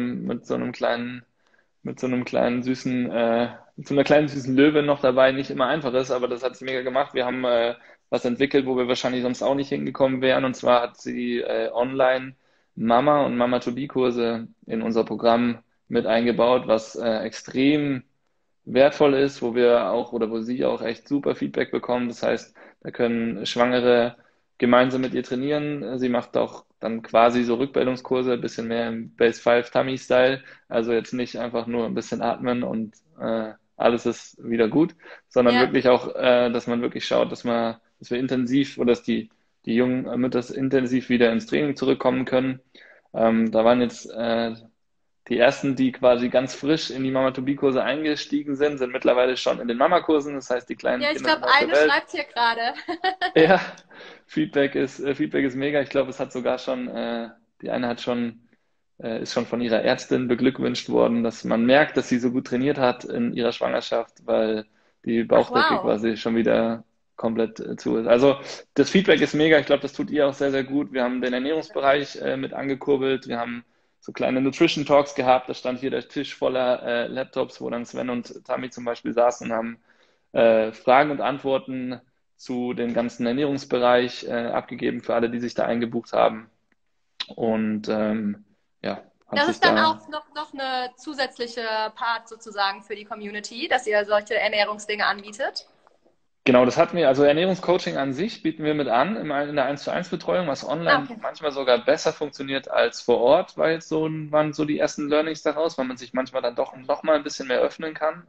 mit so einem kleinen süßen, mit so einer kleinen süßen Löwe noch dabei nicht immer einfach ist, aber das hat sie mega gemacht. Wir haben was entwickelt, wo wir wahrscheinlich sonst auch nicht hingekommen wären. Und zwar hat sie online Mama und Mama-to-be-Kurse in unser Programm mit eingebaut, was extrem wertvoll ist, wo wir auch oder wo sie auch echt super Feedback bekommen. Das heißt, da können Schwangere gemeinsam mit ihr trainieren. Sie macht auch dann quasi so Rückbildungskurse, ein bisschen mehr im Base 5 Tummy-Style. Also jetzt nicht einfach nur ein bisschen atmen und alles ist wieder gut, sondern Ja, wirklich auch, dass man wirklich schaut, dass wir intensiv oder dass die jungen Mütter intensiv wieder ins Training zurückkommen können. Da waren jetzt die ersten, die quasi ganz frisch in die Mama-to-be-Kurse eingestiegen sind mittlerweile schon in den Mama-Kursen. Das heißt, die kleinen ja, ich Kinder sind glaube, auf der eine Welt. schreibt hier gerade. Ja, Feedback ist mega. Ich glaube, es hat sogar schon, die eine ist schon von ihrer Ärztin beglückwünscht worden, dass man merkt, dass sie so gut trainiert hat in ihrer Schwangerschaft, weil die Ach, Bauchdecke wow. quasi schon wieder komplett zu ist. Also das Feedback ist mega. Ich glaube, das tut ihr auch sehr, sehr gut. Wir haben den Ernährungsbereich mit angekurbelt. Wir haben so kleine Nutrition Talks gehabt. Da stand hier der Tisch voller Laptops, wo dann Sven und Tammy zum Beispiel saßen und haben Fragen und Antworten zu dem ganzen Ernährungsbereich abgegeben für alle, die sich da eingebucht haben. Und ja, hat Das sich ist dann da. auch noch eine zusätzliche Part sozusagen für die Community, dass ihr solche Ernährungsdinge anbietet. Genau, das hatten wir, also Ernährungscoaching an sich bieten wir mit an in der 1:1 Betreuung, was Ah, online okay. manchmal sogar besser funktioniert als vor Ort, waren so die ersten Learnings daraus, weil man sich manchmal dann doch noch mal ein bisschen mehr öffnen kann.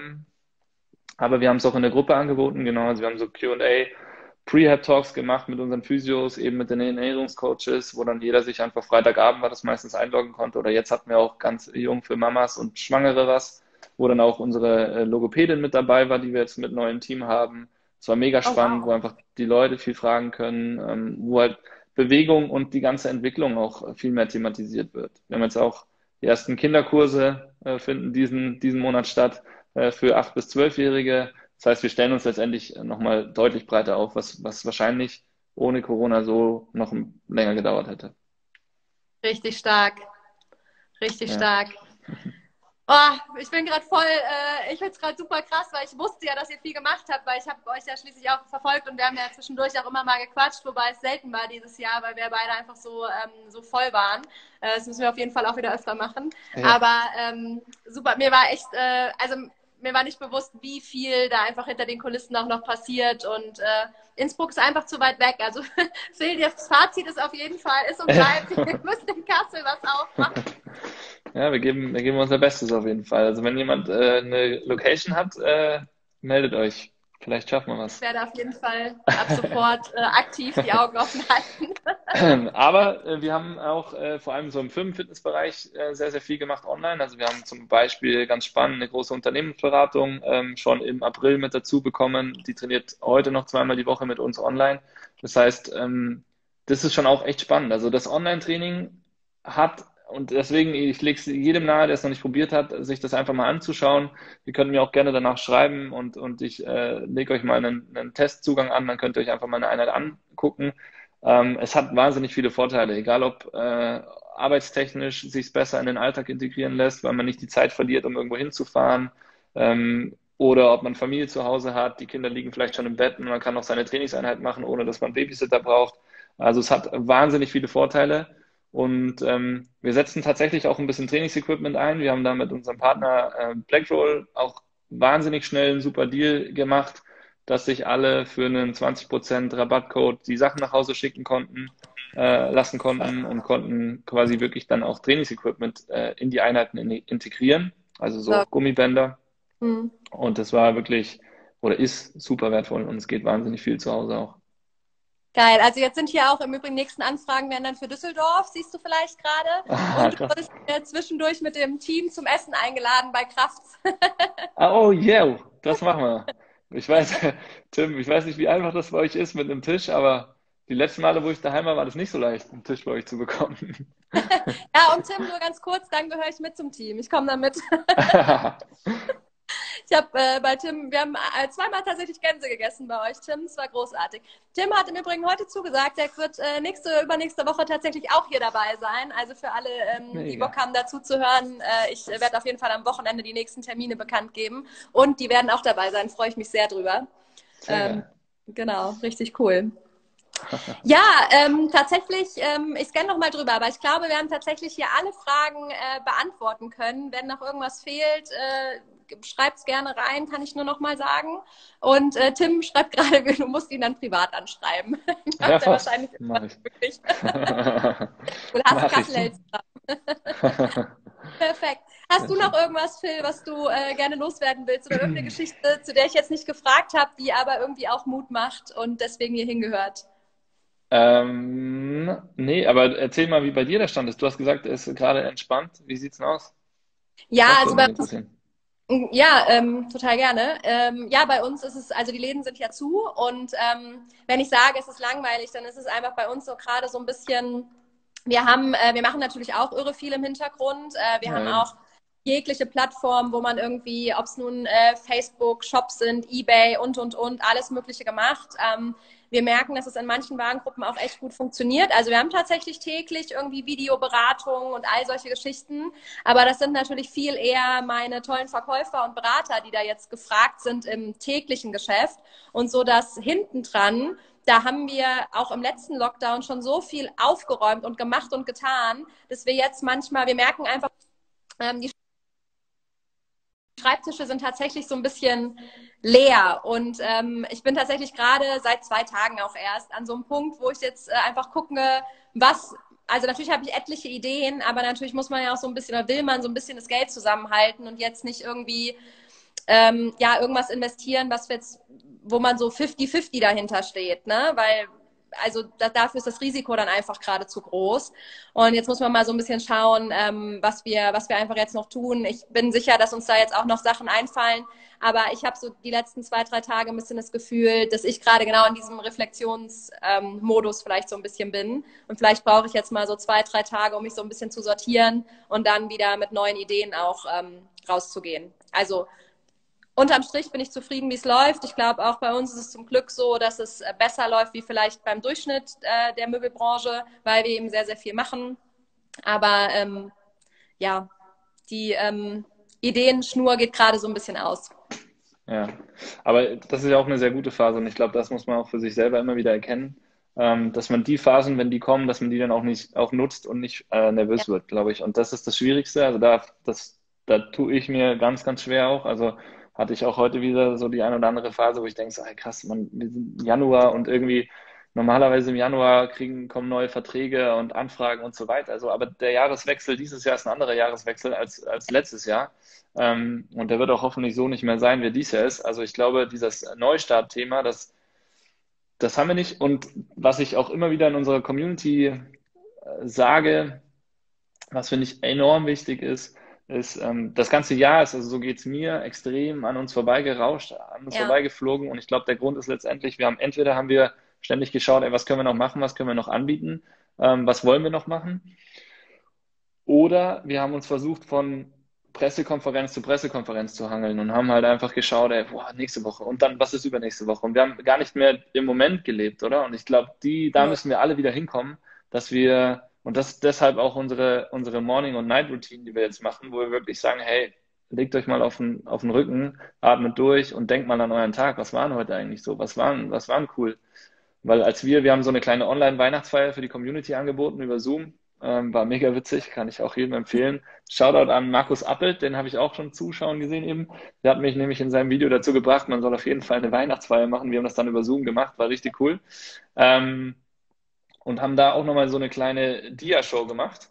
Aber wir haben es auch in der Gruppe angeboten, genau. Also wir haben so Q&A, Prehab-Talks gemacht mit unseren Physios, eben mit den Ernährungscoaches, wo dann jeder sich einfach Freitagabend war das meistens einloggen konnte. Oder jetzt hatten wir auch ganz jung für Mamas und Schwangere was, wo dann auch unsere Logopädin mit dabei war, die wir jetzt mit neuem Team haben. Es war mega Oh, spannend, wo wow. einfach die Leute viel fragen können, wo halt Bewegung und die ganze Entwicklung auch viel mehr thematisiert wird. Wir haben jetzt auch die ersten Kinderkurse finden diesen Monat statt für 8- bis 12-Jährige. Das heißt, wir stellen uns letztendlich nochmal deutlich breiter auf, was wahrscheinlich ohne Corona so noch länger gedauert hätte. Richtig stark. Richtig Ja. stark. Oh, ich bin gerade voll, ich finde es gerade super krass, weil ich wusste ja, dass ihr viel gemacht habt, weil ich habe euch ja schließlich auch verfolgt und wir haben ja zwischendurch auch immer mal gequatscht, wobei es selten war dieses Jahr, weil wir beide einfach so voll waren. Das müssen wir auf jeden Fall auch wieder öfter machen. Ja. Aber super, mir war echt, also mir war nicht bewusst, wie viel da einfach hinter den Kulissen auch noch passiert und Innsbruck ist einfach zu weit weg. Also Phil, das Fazit ist auf jeden Fall, ist und bleibt, wir müssen in Kassel was aufmachen. Ja, wir geben unser Bestes auf jeden Fall. Also wenn jemand eine Location hat, meldet euch. Vielleicht schaffen wir Ich was. werde auf jeden Fall ab sofort aktiv die Augen offen halten. Aber wir haben auch vor allem so im Firmenfitnessbereich sehr, sehr viel gemacht online. Also wir haben zum Beispiel ganz spannend eine große Unternehmensberatung schon im April mit dazu bekommen. Die trainiert heute noch zweimal die Woche mit uns online. Das heißt, das ist schon auch echt spannend. Also das Online-Training hat, und deswegen, ich lege es jedem nahe, der es noch nicht probiert hat, sich das einfach mal anzuschauen. Ihr könnt mir auch gerne danach schreiben und ich lege euch mal einen Testzugang an, dann könnt ihr euch einfach mal eine Einheit angucken. Es hat wahnsinnig viele Vorteile, egal ob arbeitstechnisch sich es besser in den Alltag integrieren lässt, weil man nicht die Zeit verliert, um irgendwo hinzufahren, oder ob man Familie zu Hause hat, die Kinder liegen vielleicht schon im Bett und man kann noch seine Trainingseinheit machen, ohne dass man Babysitter braucht. Also es hat wahnsinnig viele Vorteile und wir setzen tatsächlich auch ein bisschen Trainingsequipment ein. Wir haben da mit unserem Partner Blackroll auch wahnsinnig schnell einen super Deal gemacht, dass sich alle für einen 20% Rabattcode die Sachen nach Hause schicken konnten, lassen konnten und konnten quasi wirklich dann auch Trainingsequipment in die Einheiten integrieren, also so So. Gummibänder. Hm. Und das war wirklich oder ist super wertvoll und es geht wahnsinnig viel zu Hause auch. Geil. Also jetzt sind hier auch im Übrigen nächsten Anfragen werden dann für Düsseldorf, siehst du vielleicht gerade. Ah, Und du krass. wurdest zwischendurch mit dem Team zum Essen eingeladen bei Kraft. Ah, oh, yeah, das machen wir. Ich weiß, Tim, ich weiß nicht, wie einfach das bei euch ist mit einem Tisch, aber die letzten Male, wo ich daheim war, war das nicht so leicht, einen Tisch bei euch zu bekommen. Ja, und Tim, nur ganz kurz, dann gehöre ich mit zum Team. Ich komme da mit. Ich habe bei Tim, wir haben zweimal tatsächlich Gänse gegessen bei euch, Tim. Es war großartig. Tim hat im Übrigen heute zugesagt, der wird übernächste Woche tatsächlich auch hier dabei sein. Also für alle, die Bock Mega. haben, dazu zu hören, ich werde auf jeden Fall am Wochenende die nächsten Termine bekannt geben. Und die werden auch dabei sein. Freue ich mich sehr drüber. Sehr Ähm, geil. genau, richtig cool. Ja, tatsächlich, ich scanne noch mal drüber, aber ich glaube, wir haben tatsächlich hier alle Fragen beantworten können. Wenn noch irgendwas fehlt, schreibt es gerne rein, kann ich nur noch mal sagen. Und Tim schreibt gerade, du musst ihn dann privat anschreiben. Ja, Macht er fast. wahrscheinlich Mach irgendwann ich. wirklich. Du hast Mach ich. Kassel hältst. Perfekt. Hast Sehr du noch schön. irgendwas, Phil, was du gerne loswerden willst oder irgendeine Geschichte, zu der ich jetzt nicht gefragt habe, die aber irgendwie auch Mut macht und deswegen hier hingehört? Nee, aber erzähl mal, wie bei dir der Stand ist. Du hast gesagt, er ist gerade entspannt. Wie sieht's denn aus? Ja, Das also würde bei mich uns interessieren. ja, total gerne. Ja, bei uns ist es, also die Läden sind ja zu und wenn ich sage, es ist langweilig, dann ist es einfach bei uns so gerade so ein bisschen, wir machen natürlich auch irre viel im Hintergrund. Wir Ja, haben eben. auch jegliche Plattform, wo man irgendwie, ob es nun Facebook, Shops sind, eBay und, alles Mögliche gemacht. Wir merken, dass es in manchen Warengruppen auch echt gut funktioniert. Also wir haben tatsächlich täglich irgendwie Videoberatung und all solche Geschichten. Aber das sind natürlich viel eher meine tollen Verkäufer und Berater, die da jetzt gefragt sind im täglichen Geschäft. Und so dass hinten dran, da haben wir auch im letzten Lockdown schon so viel aufgeräumt und gemacht und getan, dass wir jetzt manchmal, wir merken einfach, die Schreibtische sind tatsächlich so ein bisschen leer. Und ich bin tatsächlich gerade seit 2 Tagen auch erst an so einem Punkt, wo ich jetzt einfach gucke, was, also natürlich habe ich etliche Ideen, aber natürlich muss man ja auch so ein bisschen, oder will man so ein bisschen das Geld zusammenhalten und jetzt nicht irgendwie ja, irgendwas investieren, was jetzt, wo man so 50-50 dahinter steht, ne? Weil also dafür ist das Risiko dann einfach gerade zu groß. Und jetzt muss man mal so ein bisschen schauen, was wir einfach jetzt noch tun. Ich bin sicher, dass uns da jetzt auch noch Sachen einfallen. Aber ich habe so die letzten 2, 3 Tage ein bisschen das Gefühl, dass ich gerade genau in diesem Reflexionsmodus vielleicht so ein bisschen bin. Und vielleicht brauche ich jetzt mal so 2, 3 Tage, um mich so ein bisschen zu sortieren und dann wieder mit neuen Ideen auch rauszugehen. Also unterm Strich bin ich zufrieden, wie es läuft. Ich glaube, auch bei uns ist es zum Glück so, dass es besser läuft wie vielleicht beim Durchschnitt der Möbelbranche, weil wir eben sehr, sehr viel machen. Aber ja, die Ideenschnur geht gerade so ein bisschen aus. Ja, aber das ist ja auch eine sehr gute Phase und ich glaube, das muss man auch für sich selber immer wieder erkennen, dass man die Phasen, wenn die kommen, dass man die dann auch nicht auch nutzt und nicht Ja, nervös wird, glaube ich. Und das ist das Schwierigste. Also da tue ich mir ganz, ganz schwer auch. Also hatte ich auch heute wieder so die eine oder andere Phase, wo ich denke, so, ey, krass, man, wir sind Januar und irgendwie normalerweise im Januar kommen neue Verträge und Anfragen und so weiter. Also, aber der Jahreswechsel dieses Jahr ist ein anderer Jahreswechsel als letztes Jahr. Und der wird auch hoffentlich so nicht mehr sein, wie dies Jahr ist. Also ich glaube, dieses Neustart-Thema, das haben wir nicht. Und was ich auch immer wieder in unserer Community sage, was finde ich enorm wichtig ist, das ganze Jahr ist, also so geht es mir, extrem an uns vorbeigerauscht, an uns ja, vorbeigeflogen. Und ich glaube, der Grund ist letztendlich, entweder haben wir ständig geschaut, ey, was können wir noch machen, was können wir noch anbieten, was wollen wir noch machen? Oder wir haben uns versucht, von Pressekonferenz zu Pressekonferenz zu hangeln und haben halt einfach geschaut, ey, boah, nächste Woche und dann, was ist übernächste Woche? Und wir haben gar nicht mehr im Moment gelebt, oder? Und ich glaube, da null. müssen wir alle wieder hinkommen, dass wir, und das ist deshalb auch unsere Morning- und Night-Routine, die wir jetzt machen, wo wir wirklich sagen, hey, legt euch mal auf den Rücken, atmet durch und denkt mal an euren Tag. Was waren heute eigentlich so? Was waren cool? Weil wir haben so eine kleine Online-Weihnachtsfeier für die Community angeboten über Zoom. War mega witzig, kann ich auch jedem empfehlen. Shoutout an Markus Appelt, den habe ich auch schon zuschauen gesehen eben. Der hat mich nämlich in seinem Video dazu gebracht, man soll auf jeden Fall eine Weihnachtsfeier machen. Wir haben das dann über Zoom gemacht, war richtig cool. Ähm, und haben da auch nochmal so eine kleine Dia-Show gemacht,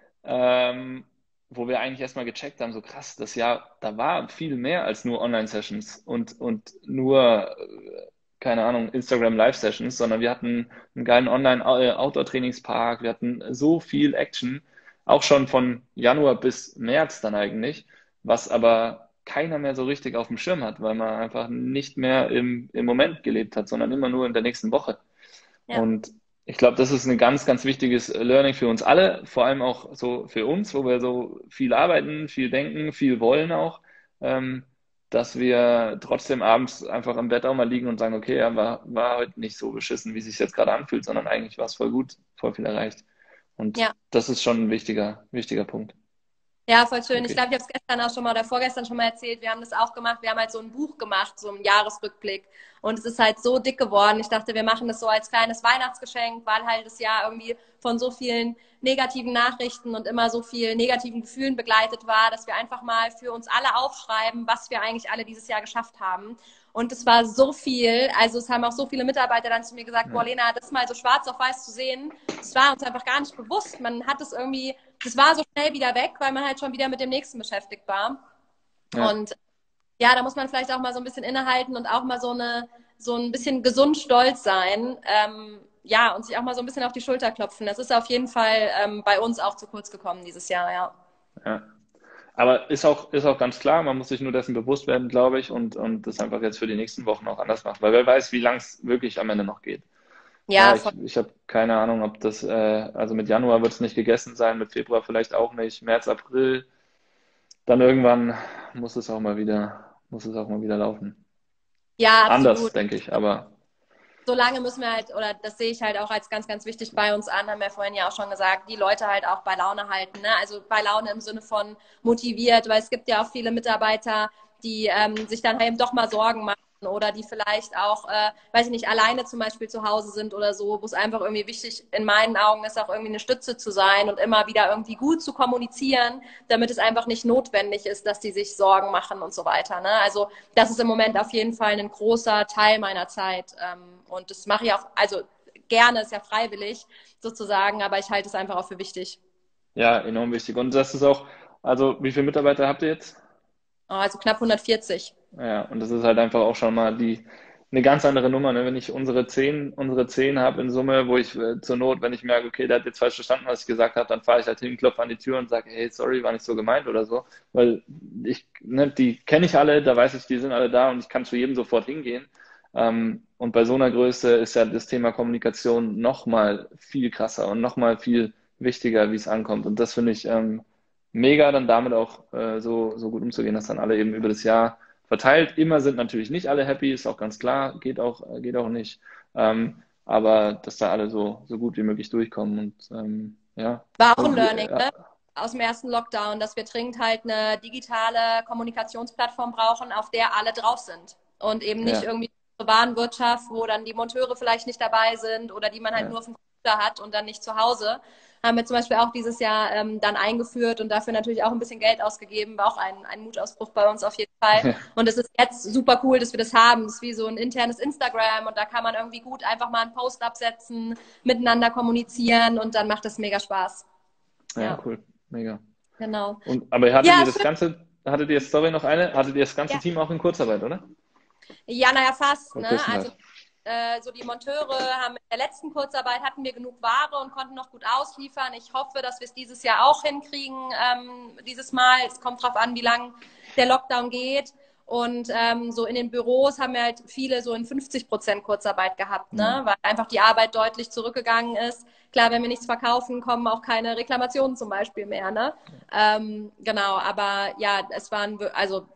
ähm, wo wir eigentlich erstmal gecheckt haben, so krass, das Jahr, da war viel mehr als nur Online-Sessions und nur, keine Ahnung, Instagram Live-Sessions, sondern wir hatten einen geilen Online-Outdoor-Trainingspark, wir hatten so viel Action, auch schon von Januar bis März dann eigentlich, was aber keiner mehr so richtig auf dem Schirm hat, weil man einfach nicht mehr im Moment gelebt hat, sondern immer nur in der nächsten Woche. Ja. Und ich glaube, das ist ein ganz, ganz wichtiges Learning für uns alle, vor allem auch so für uns, wo wir so viel arbeiten, viel denken, viel wollen auch, ähm, dass wir trotzdem abends einfach im Bett auch mal liegen und sagen, okay, ja, war heute nicht so beschissen, wie es sich jetzt gerade anfühlt, sondern eigentlich war es voll gut, voll viel erreicht. Und Ja. das ist schon ein wichtiger Punkt, Ja, voll schön. Ich wirklich. glaube, ich habe es gestern auch schon mal oder vorgestern schon mal erzählt. Wir haben das auch gemacht. Wir haben halt so ein Buch gemacht, so einen Jahresrückblick. Und es ist halt so dick geworden. Ich dachte, wir machen das so als kleines Weihnachtsgeschenk, weil halt das Jahr irgendwie von so vielen negativen Nachrichten und immer so viel negativen Gefühlen begleitet war, dass wir einfach mal für uns alle aufschreiben, was wir eigentlich alle dieses Jahr geschafft haben. Und es war so viel. Also es haben auch so viele Mitarbeiter dann zu mir gesagt, boah, Ja, Lena, das mal so schwarz auf weiß zu sehen, das war uns einfach gar nicht bewusst. Man hat es irgendwie, das war so schnell wieder weg, weil man halt schon wieder mit dem nächsten beschäftigt war. ja. Und ja, da muss man vielleicht auch mal so ein bisschen innehalten und auch mal so ein bisschen gesund stolz sein. Ja, und sich auch mal so ein bisschen auf die Schulter klopfen. Das ist auf jeden Fall bei uns auch zu kurz gekommen dieses Jahr, ja. Ja. Aber ist auch ganz klar, man muss sich nur dessen bewusst werden, glaube ich, und das einfach jetzt für die nächsten Wochen auch anders machen, weil wer weiß, wie lang es wirklich am Ende noch geht. Ja, voll. Ich habe keine Ahnung, ob also mit Januar wird es nicht gegessen sein, mit Februar vielleicht auch nicht, März, April, dann irgendwann muss es auch mal wieder laufen. Ja, Anders, absolut. denke ich, aber So lange müssen wir halt, oder das sehe ich halt auch als ganz, ganz wichtig bei uns an, haben wir vorhin ja auch schon gesagt, die Leute halt auch bei Laune halten. Ne? Also bei Laune im Sinne von motiviert, weil es gibt ja auch viele Mitarbeiter, die sich dann eben doch mal Sorgen machen oder die vielleicht auch, weiß ich nicht, alleine zum Beispiel zu Hause sind oder so, wo es einfach irgendwie wichtig in meinen Augen ist, auch irgendwie eine Stütze zu sein und immer wieder irgendwie gut zu kommunizieren, damit es einfach nicht notwendig ist, dass die sich Sorgen machen und so weiter. Ne? Also das ist im Moment auf jeden Fall ein großer Teil meiner Zeit. Und das mache ich auch, also gerne, ist ja freiwillig sozusagen, aber ich halte es einfach auch für wichtig. ja, enorm wichtig. Und das ist auch, also wie viele Mitarbeiter habt ihr jetzt? Also knapp 140. Ja, und das ist halt einfach auch schon mal eine ganz andere Nummer, ne? Wenn ich unsere 10 habe in Summe, wo ich zur Not, wenn ich merke, okay, der hat jetzt falsch verstanden, was ich gesagt habe, dann fahre ich halt hin, klopfe an die Tür und sage, hey, sorry, war nicht so gemeint oder so. Weil die kenne ich alle, da weiß ich, die sind alle da und ich kann zu jedem sofort hingehen. Und bei so einer Größe ist ja das Thema Kommunikation nochmal viel krasser und nochmal viel wichtiger, wie es ankommt. Und das finde ich mega, dann damit auch so gut umzugehen, dass dann alle eben über das Jahr verteilt. Immer sind natürlich nicht alle happy, ist auch ganz klar, geht auch nicht. Aber dass da alle so gut wie möglich durchkommen und ja. War auch ein Und Learning, ja, ne? aus dem ersten Lockdown, dass wir dringend halt eine digitale Kommunikationsplattform brauchen, auf der alle drauf sind. Und eben nicht Ja, irgendwie eine Warenwirtschaft, wo dann die Monteure vielleicht nicht dabei sind oder die man halt ja, nur auf dem Computer hat und dann nicht zu Hause. Haben wir zum Beispiel auch dieses Jahr dann eingeführt und dafür natürlich auch ein bisschen Geld ausgegeben. War auch ein Mutausbruch bei uns auf jeden Fall. ja, Und es ist jetzt super cool, dass wir das haben. Es ist wie so ein internes Instagram und da kann man irgendwie gut einfach mal einen Post absetzen, miteinander kommunizieren und dann macht das mega Spaß. ja, Ja, cool, mega. genau. Aber Ja, schön. hattet ihr das ganze Ja, Team auch in Kurzarbeit, oder? ja, naja, fast, Oder ne? Also größtenteils? so die Monteure haben in der letzten Kurzarbeit hatten wir genug Ware und konnten noch gut ausliefern. Ich hoffe, dass wir es dieses Jahr auch hinkriegen, dieses Mal. Es kommt drauf an, wie lang der Lockdown geht. Und so in den Büros haben wir halt viele so in 50% Kurzarbeit gehabt, Ja, ne? Weil einfach die Arbeit deutlich zurückgegangen ist. Klar, wenn wir nichts verkaufen, kommen auch keine Reklamationen zum Beispiel mehr, ne? Genau, aber ja, es waren also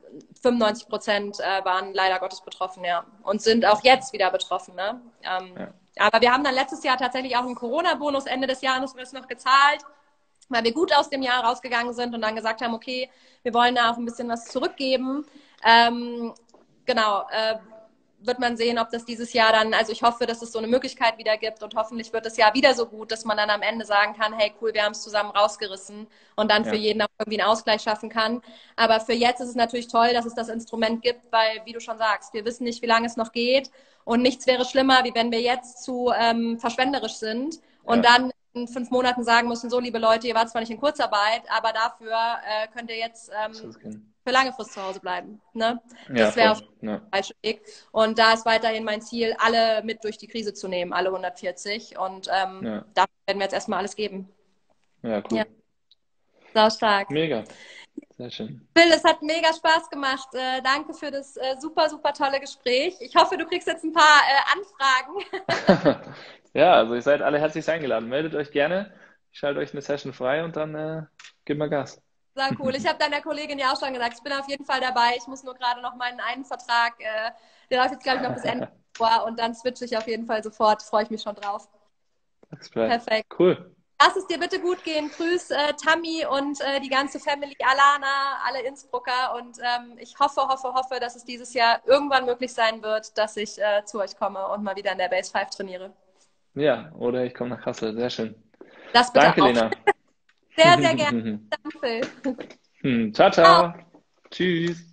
95% waren leider Gottes betroffen, ja. Und sind auch jetzt wieder betroffen, ne? ja, Aber wir haben dann letztes Jahr tatsächlich auch einen Corona-Bonus Ende des Jahres wird es noch gezahlt, weil wir gut aus dem Jahr rausgegangen sind und dann gesagt haben, okay, wir wollen da auch ein bisschen was zurückgeben. Ähm, genau, wird man sehen, ob das dieses Jahr dann, also ich hoffe, dass es so eine Möglichkeit wieder gibt und hoffentlich wird das Jahr wieder so gut, dass man dann am Ende sagen kann, hey cool, wir haben es zusammen rausgerissen und dann für ja, jeden auch irgendwie einen Ausgleich schaffen kann. Aber für jetzt ist es natürlich toll, dass es das Instrument gibt, weil, wie du schon sagst, wir wissen nicht, wie lange es noch geht und nichts wäre schlimmer, wie wenn wir jetzt zu verschwenderisch sind und ja, dann in 5 Monaten sagen müssen, so liebe Leute, ihr wart zwar nicht in Kurzarbeit, aber dafür könnt ihr jetzt muss das gehen. für lange Frist zu Hause bleiben. Ne? Ja, Das wäre auf voll. jeden Fall Ja, der falsche Weg. Und da ist weiterhin mein Ziel, alle mit durch die Krise zu nehmen, alle 140. Und ja, dafür werden wir jetzt erstmal alles geben. ja, Ja, cool. sau stark. Mega. Sehr schön. Phil, es hat mega Spaß gemacht. Danke für das super, super tolle Gespräch. Ich hoffe, du kriegst jetzt ein paar Anfragen. Ja, also ihr seid alle herzlich eingeladen. Meldet euch gerne. Ich schalte euch eine Session frei und dann geben wir Gas. Sehr cool. Ich habe deiner Kollegin ja auch schon gesagt, ich bin auf jeden Fall dabei. Ich muss nur gerade noch meinen einen Vertrag, der läuft jetzt, glaube ich, noch bis Ende Februar und dann switche ich auf jeden Fall sofort. Freue ich mich schon drauf. Perfekt. Cool. Lass es dir bitte gut gehen. Grüß Tammy und die ganze Family, Alana, alle Innsbrucker. Und ich hoffe, dass es dieses Jahr irgendwann möglich sein wird, dass ich zu euch komme und mal wieder in der Base 5 trainiere. Ja, oder ich komme nach Kassel. Sehr schön. Das bitte Danke, auch. Lena. Sehr, sehr gerne. Danke, Phil. Ciao, Ciao. ciao. Tschüss.